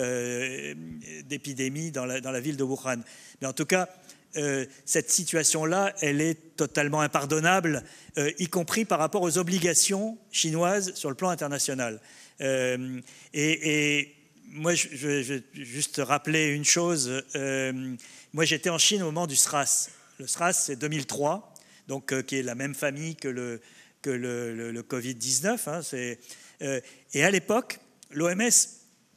Euh, d'épidémie dans la, dans la ville de Wuhan. Mais en tout cas, euh, cette situation-là, elle est totalement impardonnable, euh, y compris par rapport aux obligations chinoises sur le plan international. Euh, et, et moi, je, je, je vais juste rappeler une chose. Euh, moi, j'étais en Chine au moment du SRAS. Le SRAS, c'est deux mille trois, donc, euh, qui est la même famille que le, que le, le, le covid dix-neuf. Hein, c'est, euh, et à l'époque, l'O M S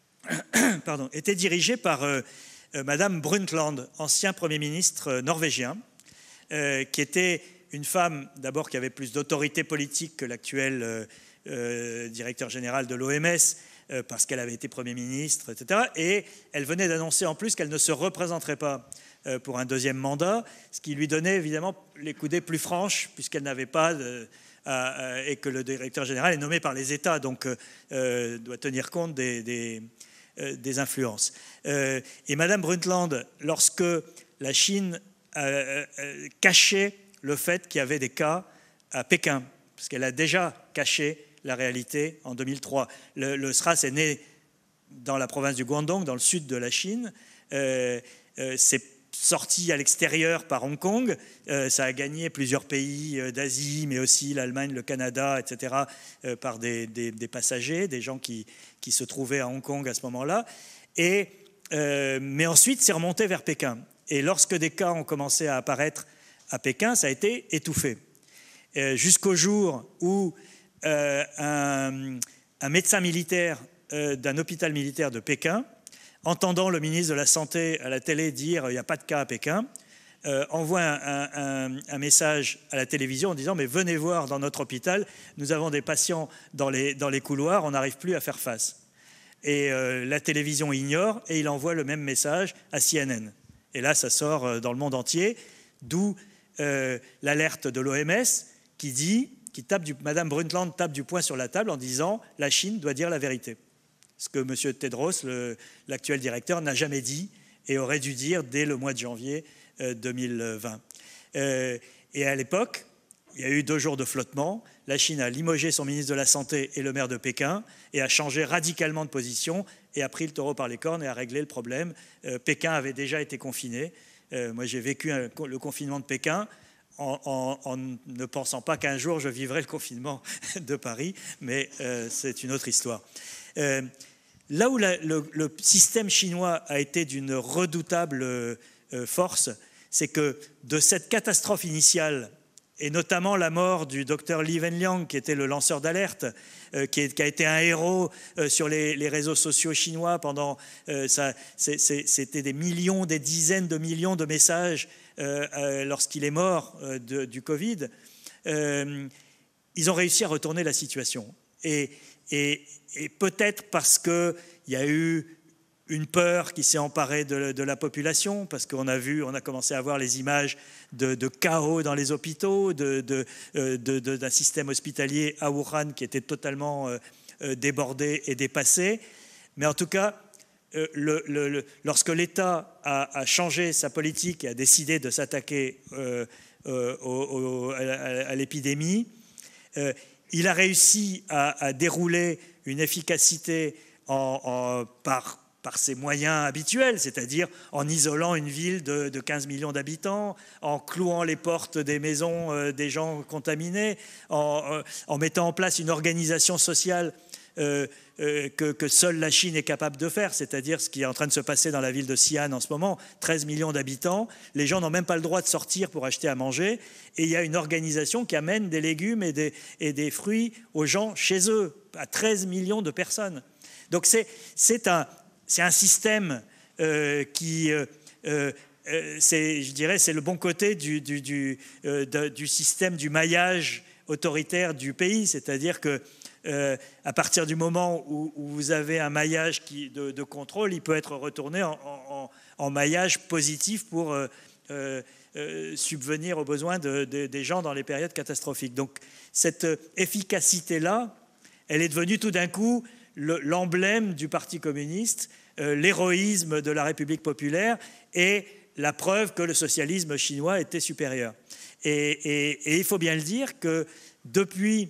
Pardon, était dirigée par euh, euh, Madame Brundtland, ancien Premier ministre euh, norvégien, euh, qui était une femme d'abord qui avait plus d'autorité politique que l'actuel euh, euh, directeur général de l'O M S, euh, parce qu'elle avait été Premier ministre, et cetera. Et elle venait d'annoncer en plus qu'elle ne se représenterait pas euh, pour un deuxième mandat, ce qui lui donnait évidemment les coudées plus franches, puisqu'elle n'avait pas... De, euh, et que le directeur général est nommé par les États, donc euh, doit tenir compte des... des des influences. Euh, et Madame Brundtland, lorsque la Chine euh, euh, cachait le fait qu'il y avait des cas à Pékin, parce qu'elle a déjà caché la réalité en deux mille trois. Le, le SRAS est né dans la province du Guangdong, dans le sud de la Chine. Euh, euh, c'est sorti à l'extérieur par Hong Kong. Euh, ça a gagné plusieurs pays euh, d'Asie, mais aussi l'Allemagne, le Canada, et cetera, euh, par des, des, des passagers, des gens qui, qui se trouvaient à Hong Kong à ce moment-là. Et, euh, mais ensuite, c'est remonté vers Pékin. Et lorsque des cas ont commencé à apparaître à Pékin, ça a été étouffé. Euh, jusqu'au jour où euh, un, un médecin militaire euh, d'un hôpital militaire de Pékin, entendant le ministre de la Santé à la télé dire « il n'y a pas de cas à Pékin », euh, envoie un, un, un message à la télévision en disant « mais venez voir dans notre hôpital, nous avons des patients dans les, dans les couloirs, on n'arrive plus à faire face ». Et euh, la télévision ignore et il envoie le même message à C N N. Et là, ça sort dans le monde entier, d'où euh, l'alerte de l'O M S qui dit, qui tape du, Madame Brundtland tape du poing sur la table en disant « la Chine doit dire la vérité ». Ce que M. Tedros, le, l'actuel directeur, n'a jamais dit et aurait dû dire dès le mois de janvier euh, deux mille vingt. Euh, et à l'époque, il y a eu deux jours de flottement. La Chine a limogé son ministre de la Santé et le maire de Pékin et a changé radicalement de position et a pris le taureau par les cornes et a réglé le problème. Euh, Pékin avait déjà été confiné. Euh, moi, j'ai vécu un, le confinement de Pékin en, en, en ne pensant pas qu'un jour je vivrais le confinement de Paris, mais euh, c'est une autre histoire. Euh, Là où la, le, le système chinois a été d'une redoutable euh, force, c'est que de cette catastrophe initiale et notamment la mort du docteur Li Wenliang, qui était le lanceur d'alerte, euh, qui, qui a été un héros euh, sur les, les réseaux sociaux chinois pendant... Euh, ça, c'est, c'est, c'était des millions, des dizaines de millions de messages euh, euh, lorsqu'il est mort euh, de, du Covid. Euh, ils ont réussi à retourner la situation. Et, et, et peut-être parce qu'il y a eu une peur qui s'est emparée de, de la population, parce qu'on a vu, on a commencé à voir les images de, de chaos dans les hôpitaux, de, de, de, de, d'un système hospitalier à Wuhan qui était totalement euh, débordé et dépassé. Mais en tout cas, euh, le, le, le, lorsque l'État a, a changé sa politique et a décidé de s'attaquer euh, euh, au, au, à, à l'épidémie, euh, il a réussi à, à dérouler une efficacité en, en, par par ses moyens habituels, c'est-à-dire en isolant une ville de, de quinze millions d'habitants, en clouant les portes des maisons euh, des gens contaminés, en, euh, en mettant en place une organisation sociale euh, euh, que, que seule la Chine est capable de faire, c'est-à-dire ce qui est en train de se passer dans la ville de Xi'an en ce moment, treize millions d'habitants, les gens n'ont même pas le droit de sortir pour acheter à manger, et il y a une organisation qui amène des légumes et des, et des fruits aux gens chez eux, à treize millions de personnes. Donc c'est, c'est un... C'est un système euh, qui, euh, euh, c'est, je dirais, c'est le bon côté du, du, du, euh, de, du système du maillage autoritaire du pays. C'est-à-dire que euh, à partir du moment où, où vous avez un maillage qui, de, de contrôle, il peut être retourné en, en, en maillage positif pour euh, euh, subvenir aux besoins de, de, des gens dans les périodes catastrophiques. Donc cette efficacité-là, elle est devenue tout d'un coup le, l'emblème du Parti communiste, euh, l'héroïsme de la République populaire et la preuve que le socialisme chinois était supérieur. Et, et, et il faut bien le dire que depuis,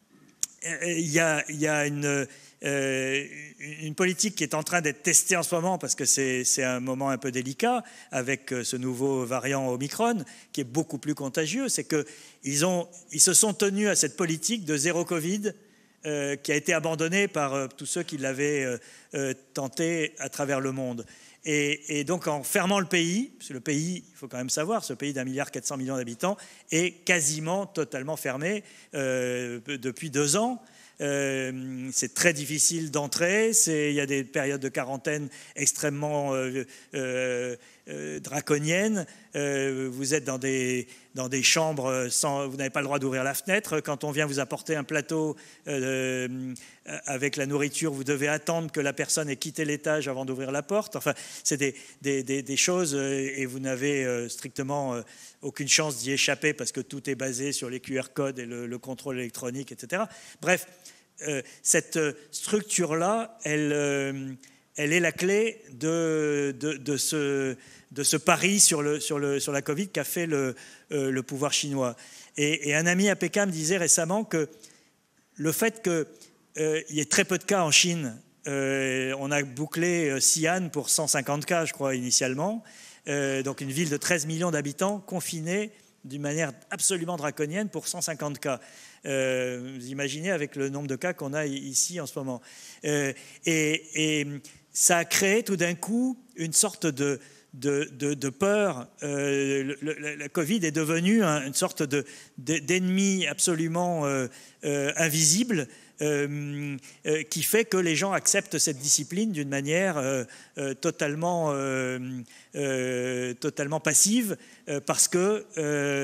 il y a, il y a une, euh, une politique qui est en train d'être testée en ce moment, parce que c'est, c'est un moment un peu délicat avec ce nouveau variant Omicron, qui est beaucoup plus contagieux. C'est qu'ils ont, ils se sont tenus à cette politique de zéro Covid, Euh, qui a été abandonné par euh, tous ceux qui l'avaient euh, euh, tenté à travers le monde. Et, et donc en fermant le pays, parce que le pays, il faut quand même savoir, ce pays d'un milliard quatre cents millions d'habitants est quasiment totalement fermé euh, depuis deux ans. Euh, c'est très difficile d'entrer, c'est, il y a des périodes de quarantaine extrêmement euh, euh, euh, draconiennes, euh, vous êtes dans des, dans des chambres sans, vous n'avez pas le droit d'ouvrir la fenêtre, quand on vient vous apporter un plateau euh, avec la nourriture, vous devez attendre que la personne ait quitté l'étage avant d'ouvrir la porte. Enfin, c'est des, des, des, des choses et vous n'avez strictement aucune chance d'y échapper parce que tout est basé sur les Q R codes et le, le contrôle électronique, et cetera. Bref, euh, cette structure-là, elle, euh, elle est la clé de, de, de, ce, de ce pari sur, le, sur, le, sur la Covid qu'a fait le, euh, le pouvoir chinois. Et, et un ami à Pékin me disait récemment que le fait qu'il euh, y ait très peu de cas en Chine, euh, on a bouclé Xi'an pour cent cinquante cas, je crois, initialement, euh, donc une ville de treize millions d'habitants confinée d'une manière absolument draconienne pour cent cinquante cas. Euh, vous imaginez avec le nombre de cas qu'on a ici en ce moment. Euh, et, et ça a créé tout d'un coup une sorte de, de, de, de peur. Euh, le, le, la Covid est devenue un, une sorte de, de, d'ennemi absolument euh, euh, invisible, Euh, euh, qui fait que les gens acceptent cette discipline d'une manière euh, euh, totalement, euh, euh, totalement passive, euh, parce que euh,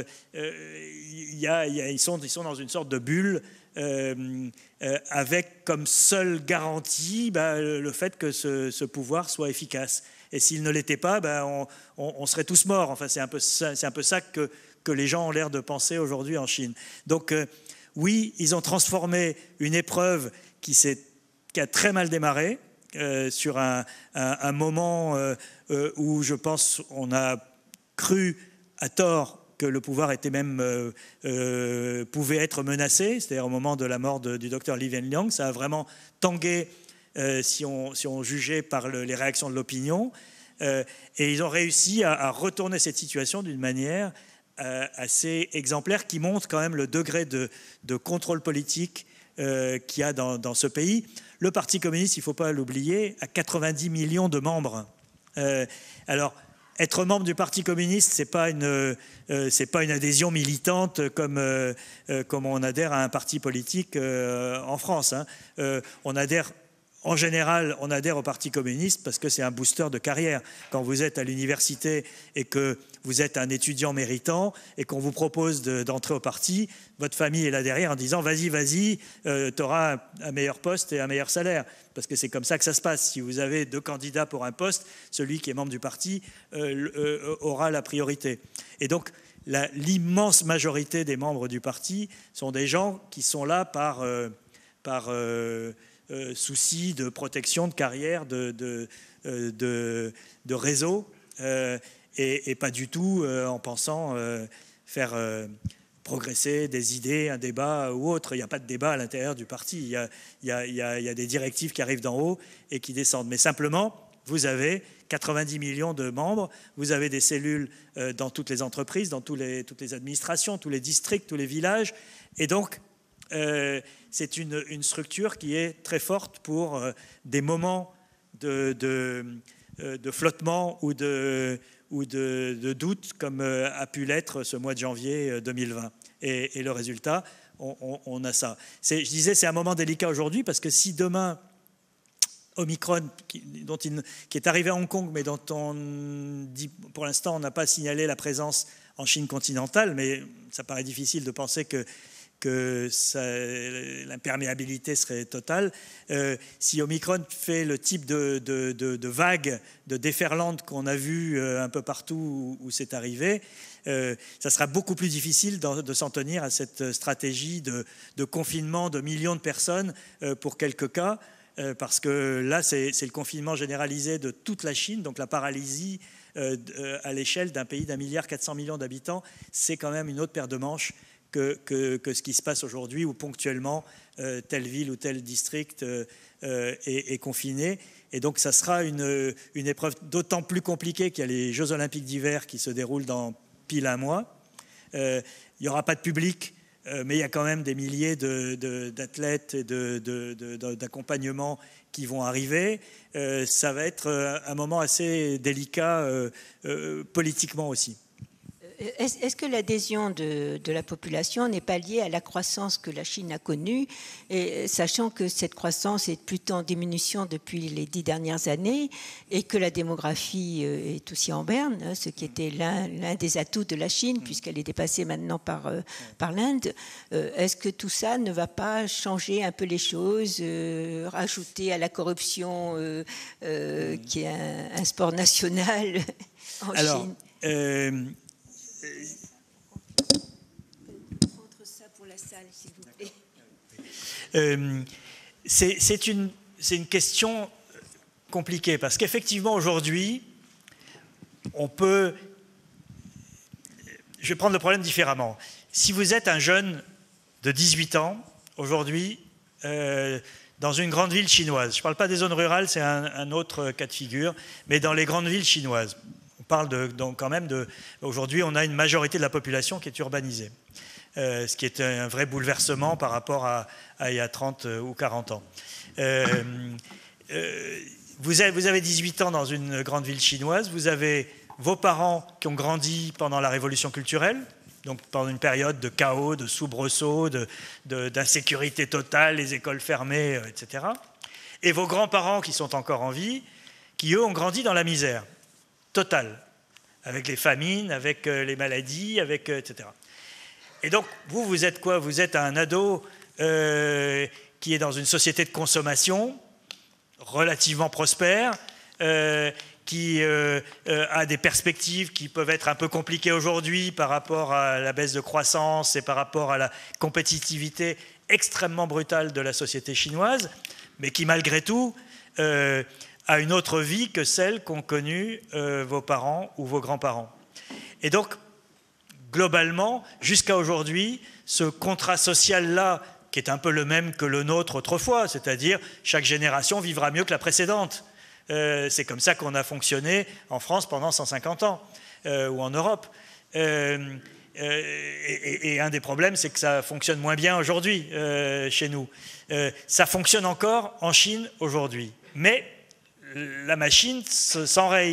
euh, y a, y a, ils, sont, ils sont dans une sorte de bulle euh, euh, avec comme seule garantie bah, le fait que ce, ce pouvoir soit efficace. Et s'il ne l'était pas, bah, on, on, on serait tous morts. Enfin, c'est un peu ça, c'est un peu ça que, que les gens ont l'air de penser aujourd'hui en Chine. Donc, euh, oui, ils ont transformé une épreuve qui, s'est, qui a très mal démarré euh, sur un, un, un moment euh, euh, où je pense on a cru à tort que le pouvoir était même, euh, euh, pouvait être menacé, c'est-à-dire au moment de la mort de, du docteur Li Wenliang. Ça a vraiment tangué euh, si, on, si on jugeait par le, les réactions de l'opinion. Euh, et ils ont réussi à, à retourner cette situation d'une manière Euh, assez exemplaire, qui montre quand même le degré de, de contrôle politique euh, qu'il y a dans, dans ce pays. Le Parti communiste, il ne faut pas l'oublier, a quatre-vingt-dix millions de membres. Euh, alors, être membre du Parti communiste, c'est pas une, euh, c'est pas une adhésion militante comme, euh, euh, comme on adhère à un parti politique euh, en France. Hein. Euh, on adhère, en général, on adhère au Parti communiste parce que c'est un booster de carrière. Quand vous êtes à l'université et que vous êtes un étudiant méritant et qu'on vous propose de, d'entrer au parti, votre famille est là derrière en disant « vas-y, vas-y, euh, tu auras un, un meilleur poste et un meilleur salaire ». Parce que c'est comme ça que ça se passe. Si vous avez deux candidats pour un poste, celui qui est membre du parti euh, euh, aura la priorité. Et donc, la, l'immense majorité des membres du parti sont des gens qui sont là par, euh, par euh, euh, souci de protection, de carrière, de, de, euh, de, de réseau, euh, et, et pas du tout euh, en pensant euh, faire... Euh, progresser des idées, un débat ou autre. Il n'y a pas de débat à l'intérieur du parti. Il y a, il y a, il y a, il y a des directives qui arrivent d'en haut et qui descendent. Mais simplement, vous avez quatre-vingt-dix millions de membres, vous avez des cellules euh, dans toutes les entreprises, dans tous les, toutes les administrations, tous les districts, tous les villages. Et donc, euh, c'est une, une structure qui est très forte pour euh, des moments de, de, euh, de flottement ou de... ou de, de doute, comme euh, a pu l'être ce mois de janvier euh, deux mille vingt. Et, et le résultat, on, on, on a ça. C'est, je disais, c'est un moment délicat aujourd'hui, parce que si demain, Omicron, qui, dont il, qui est arrivé à Hong Kong, mais dont on dit, pour l'instant, on n'a pas signalé la présence en Chine continentale, mais ça paraît difficile de penser que que ça, l'imperméabilité serait totale. Euh, si Omicron fait le type de, de, de, de vague, de déferlante qu'on a vu euh, un peu partout où, où c'est arrivé, euh, ça sera beaucoup plus difficile de, de s'en tenir à cette stratégie de, de confinement de millions de personnes euh, pour quelques cas, euh, parce que là, c'est, c'est le confinement généralisé de toute la Chine, donc la paralysie euh, à l'échelle d'un pays d'un milliard quatre cents millions d'habitants, c'est quand même une autre paire de manches Que, que, que ce qui se passe aujourd'hui, où ponctuellement euh, telle ville ou tel district euh, euh, est, est confiné. Et donc ça sera une, une épreuve d'autant plus compliquée qu'il y a les Jeux Olympiques d'hiver qui se déroulent dans pile un mois. Euh, il n'y aura pas de public, euh, mais il y a quand même des milliers de, de, d'athlètes et de, de, de, d'accompagnements qui vont arriver. Euh, ça va être un moment assez délicat euh, euh, politiquement aussi. Est-ce que l'adhésion de, de la population n'est pas liée à la croissance que la Chine a connue, et sachant que cette croissance est plutôt en diminution depuis les dix dernières années et que la démographie est aussi en berne, ce qui était l'un, l'un des atouts de la Chine puisqu'elle est dépassée maintenant par, par l'Inde. Est-ce que tout ça ne va pas changer un peu les choses, euh, rajouter à la corruption euh, euh, qui est un, un sport national en Alors, Chine euh, Contre ça pour la salle, s'il vous plaît. Euh, c'est, c'est, une, c'est une question compliquée parce qu'effectivement aujourd'hui, on peut. Je vais prendre le problème différemment. Si vous êtes un jeune de dix-huit ans aujourd'hui, euh, dans une grande ville chinoise, je ne parle pas des zones rurales, c'est un, un autre cas de figure, mais dans les grandes villes chinoises. On parle de, donc quand même de... Aujourd'hui, on a une majorité de la population qui est urbanisée, euh, ce qui est un vrai bouleversement par rapport à, à il y a trente ou quarante ans. Euh, euh, vous, avez, vous avez dix-huit ans dans une grande ville chinoise, vous avez vos parents qui ont grandi pendant la révolution culturelle, donc pendant une période de chaos, de soubresauts, de, de, d'insécurité totale, les écoles fermées, et cetera. Et vos grands-parents qui sont encore en vie, qui eux ont grandi dans la misère totale, avec les famines, avec les maladies, avec, et cetera. Et donc, vous, vous êtes quoi? Vous êtes un ado euh, qui est dans une société de consommation relativement prospère, euh, qui euh, euh, a des perspectives qui peuvent être un peu compliquées aujourd'hui par rapport à la baisse de croissance et par rapport à la compétitivité extrêmement brutale de la société chinoise, mais qui, malgré tout, euh, a une autre vie que celle qu'ont connue euh, vos parents ou vos grands-parents. Et donc, globalement, jusqu'à aujourd'hui, ce contrat social-là, qui est un peu le même que le nôtre autrefois, c'est-à-dire chaque génération vivra mieux que la précédente. Euh, c'est comme ça qu'on a fonctionné en France pendant cent cinquante ans, euh, ou en Europe. Euh, euh, et, et un des problèmes, c'est que ça fonctionne moins bien aujourd'hui euh, chez nous. Euh, ça fonctionne encore en Chine aujourd'hui. Mais la machine s'enraye.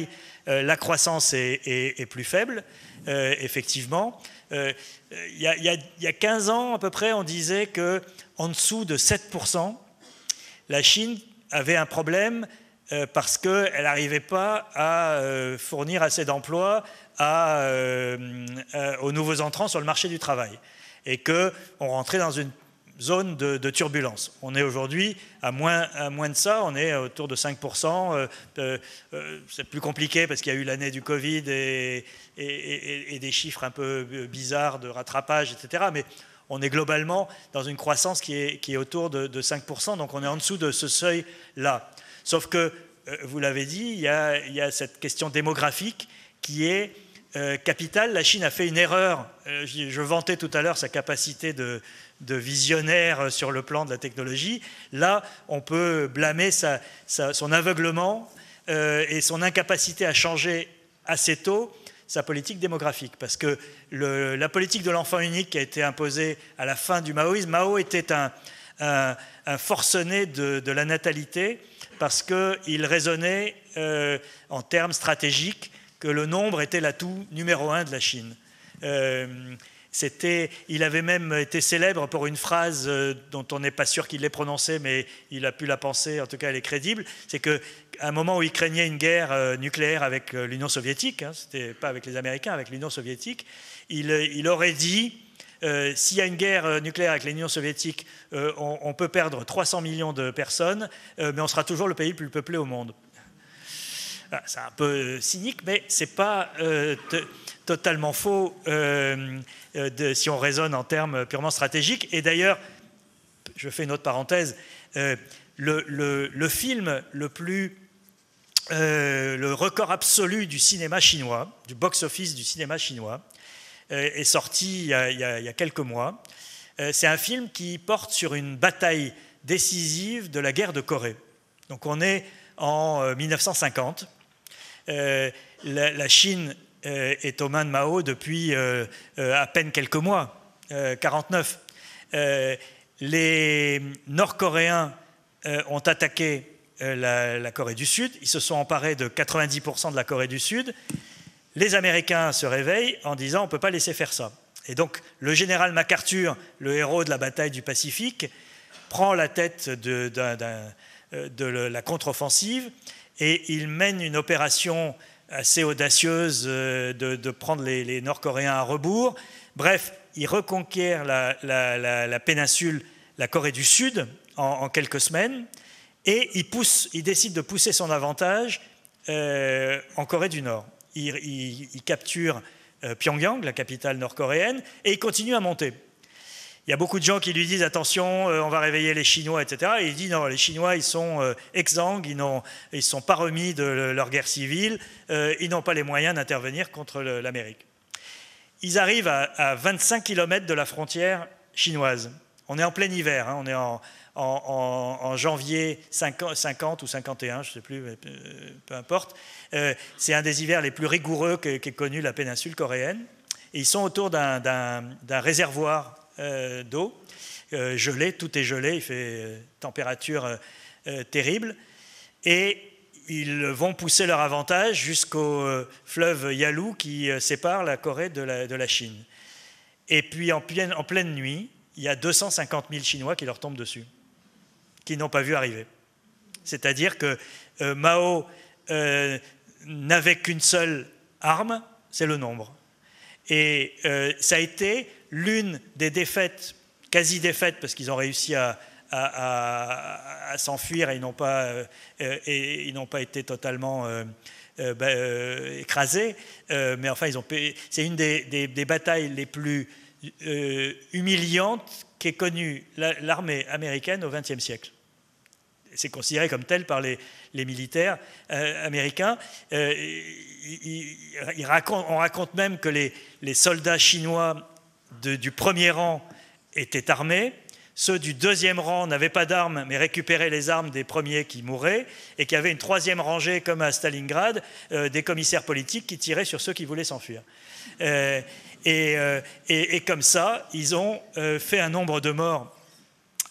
euh, la croissance est, est, est plus faible, euh, effectivement. Euh, il, y a, il, y a, il y a quinze ans, à peu près, on disait qu'en dessous de sept pour cent, la Chine avait un problème euh, parce qu'elle n'arrivait pas à euh, fournir assez d'emplois à, euh, euh, aux nouveaux entrants sur le marché du travail. Et qu'on rentrait dans une zone de, de turbulence. On est aujourd'hui à moins, à moins de ça, on est autour de cinq pour cent. Euh, euh, c'est plus compliqué parce qu'il y a eu l'année du Covid et, et, et, et des chiffres un peu bizarres de rattrapage, et cetera. Mais on est globalement dans une croissance qui est, qui est autour de, de cinq pour cent, donc on est en dessous de ce seuil-là. Sauf que, vous l'avez dit, il y a, il y a cette question démographique qui est euh, capitale. La Chine a fait une erreur. Euh, je, je vantais tout à l'heure sa capacité de de visionnaire sur le plan de la technologie. Là, on peut blâmer sa, sa, son aveuglement euh, et son incapacité à changer assez tôt sa politique démographique. Parce que le, la politique de l'enfant unique qui a été imposée à la fin du maoïsme, Mao était un, un, un forcené de, de la natalité parce qu'il raisonnait euh, en termes stratégiques que le nombre était l'atout numéro un de la Chine. Euh, C'était, il avait même été célèbre pour une phrase dont on n'est pas sûr qu'il l'ait prononcée, mais il a pu la penser, en tout cas elle est crédible, c'est qu'à un moment où il craignait une guerre nucléaire avec l'Union soviétique, hein, c'était pas avec les Américains, avec l'Union soviétique, il, il aurait dit, euh, s'il y a une guerre nucléaire avec l'Union soviétique, euh, on, on peut perdre trois cents millions de personnes, euh, mais on sera toujours le pays le plus peuplé au monde. Ah, c'est un peu cynique, mais c'est pas euh, totalement faux euh, de, si on raisonne en termes purement stratégiques. Et d'ailleurs, je fais une autre parenthèse, euh, le, le, le film le plus, euh, le record absolu du cinéma chinois, du box-office du cinéma chinois, euh, est sorti il y a, il y a, il y a quelques mois. Euh, c'est un film qui porte sur une bataille décisive de la guerre de Corée. Donc on est en euh, mille neuf cent cinquante. Euh, la, la Chine euh, est aux mains de Mao depuis euh, euh, à peine quelques mois, euh, quarante-neuf. Euh, les Nord-Coréens euh, ont attaqué euh, la, la Corée du Sud, ils se sont emparés de quatre-vingt-dix pour cent de la Corée du Sud. Les Américains se réveillent en disant on ne peut pas laisser faire ça. Et donc le général MacArthur, le héros de la bataille du Pacifique, prend la tête de, d'un, d'un, de la contre-offensive et il mène une opération assez audacieuse de, de prendre les, les Nord-Coréens à rebours. Bref, il reconquiert la, la, la, la péninsule, la Corée du Sud, en, en quelques semaines, et il, pousse, il décide de pousser son avantage euh, en Corée du Nord. Il, il, il capture euh, Pyongyang, la capitale nord-coréenne, et il continue à monter. Il y a beaucoup de gens qui lui disent « attention, euh, on va réveiller les Chinois, et cetera » Et il dit « non, les Chinois, ils sont euh, exsangues, ils ne sont pas remis de leur guerre civile, euh, ils n'ont pas les moyens d'intervenir contre le, l'Amérique. » Ils arrivent à, à vingt-cinq kilomètres de la frontière chinoise. On est en plein hiver, hein, on est en, en, en, en janvier cinquante ou cinquante et un, je ne sais plus, mais peu, peu importe. Euh, c'est un des hivers les plus rigoureux qu'ait qu connu la péninsule coréenne. Et ils sont autour d'un, d'un, d'un réservoir Euh, d'eau, euh, gelé, tout est gelé, il fait euh, température euh, terrible, et ils vont pousser leur avantage jusqu'au euh, fleuve Yalu qui euh, sépare la Corée de la, de la Chine. Et puis en pleine, en pleine nuit, il y a deux cent cinquante mille Chinois qui leur tombent dessus, qui n'ont pas vu arriver. C'est-à-dire que euh, Mao euh, n'avait qu'une seule arme, c'est le nombre. Et euh, ça a été l'une des défaites, quasi-défaites, parce qu'ils ont réussi à, à, à, à s'enfuir et ils n'ont pas, euh, et ils n'ont pas été totalement euh, euh, bah, euh, écrasés, euh, mais enfin, ils ont payé. C'est une des, des, des batailles les plus euh, humiliantes qu'ait connue la, l'armée américaine au vingtième siècle. C'est considéré comme tel par les, les militaires euh, américains. Euh, il, il raconte, on raconte même que les, les soldats chinois de, du premier rang étaient armés, ceux du deuxième rang n'avaient pas d'armes, mais récupéraient les armes des premiers qui mouraient, et qu'il y avait une troisième rangée, comme à Stalingrad, euh, des commissaires politiques qui tiraient sur ceux qui voulaient s'enfuir. Euh, et, euh, et, et comme ça, ils ont euh, fait un nombre de morts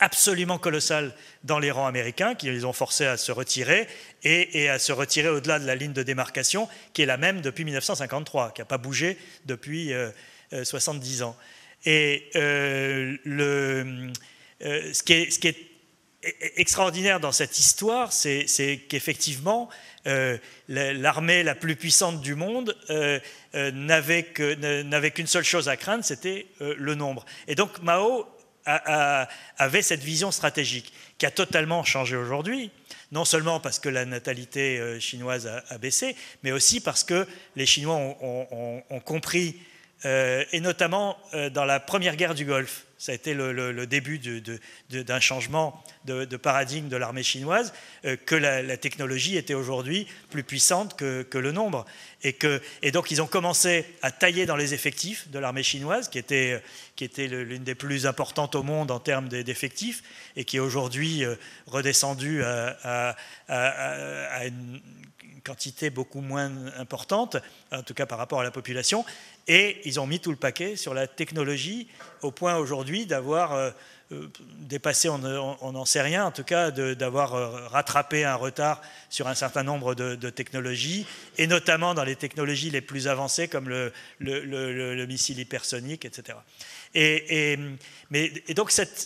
absolument colossale dans les rangs américains, qui les ont forcés à se retirer, et, et à se retirer au-delà de la ligne de démarcation, qui est la même depuis mille neuf cent cinquante-trois, qui n'a pas bougé depuis euh, euh, soixante-dix ans. Et euh, le, euh, ce, qui est, ce qui est extraordinaire dans cette histoire, c'est, c'est qu'effectivement, euh, l'armée la plus puissante du monde euh, euh, n'avait que, n'avait qu'une seule chose à craindre, c'était euh, le nombre. Et donc Mao a, a, avait cette vision stratégique qui a totalement changé aujourd'hui, non seulement parce que la natalité euh, chinoise a, a baissé, mais aussi parce que les Chinois ont, ont, ont compris, euh, et notamment euh, dans la première guerre du Golfe, ça a été le, le, le début de, de, de, d'un changement de, de paradigme de l'armée chinoise, euh, que la, la technologie était aujourd'hui plus puissante que, que le nombre. Et, que, et donc ils ont commencé à tailler dans les effectifs de l'armée chinoise, qui était, qui était l'une des plus importantes au monde en termes d'effectifs, et qui est aujourd'hui redescendue à, à, à, à une quantité beaucoup moins importante, en tout cas par rapport à la population. Et ils ont mis tout le paquet sur la technologie, au point aujourd'hui d'avoir euh, dépassé, on n'en sait rien, en tout cas d'avoir euh, rattrapé un retard sur un certain nombre de, de technologies, et notamment dans les technologies les plus avancées comme le, le, le, le missile hypersonique, et cetera. Et, et, mais, et donc cette,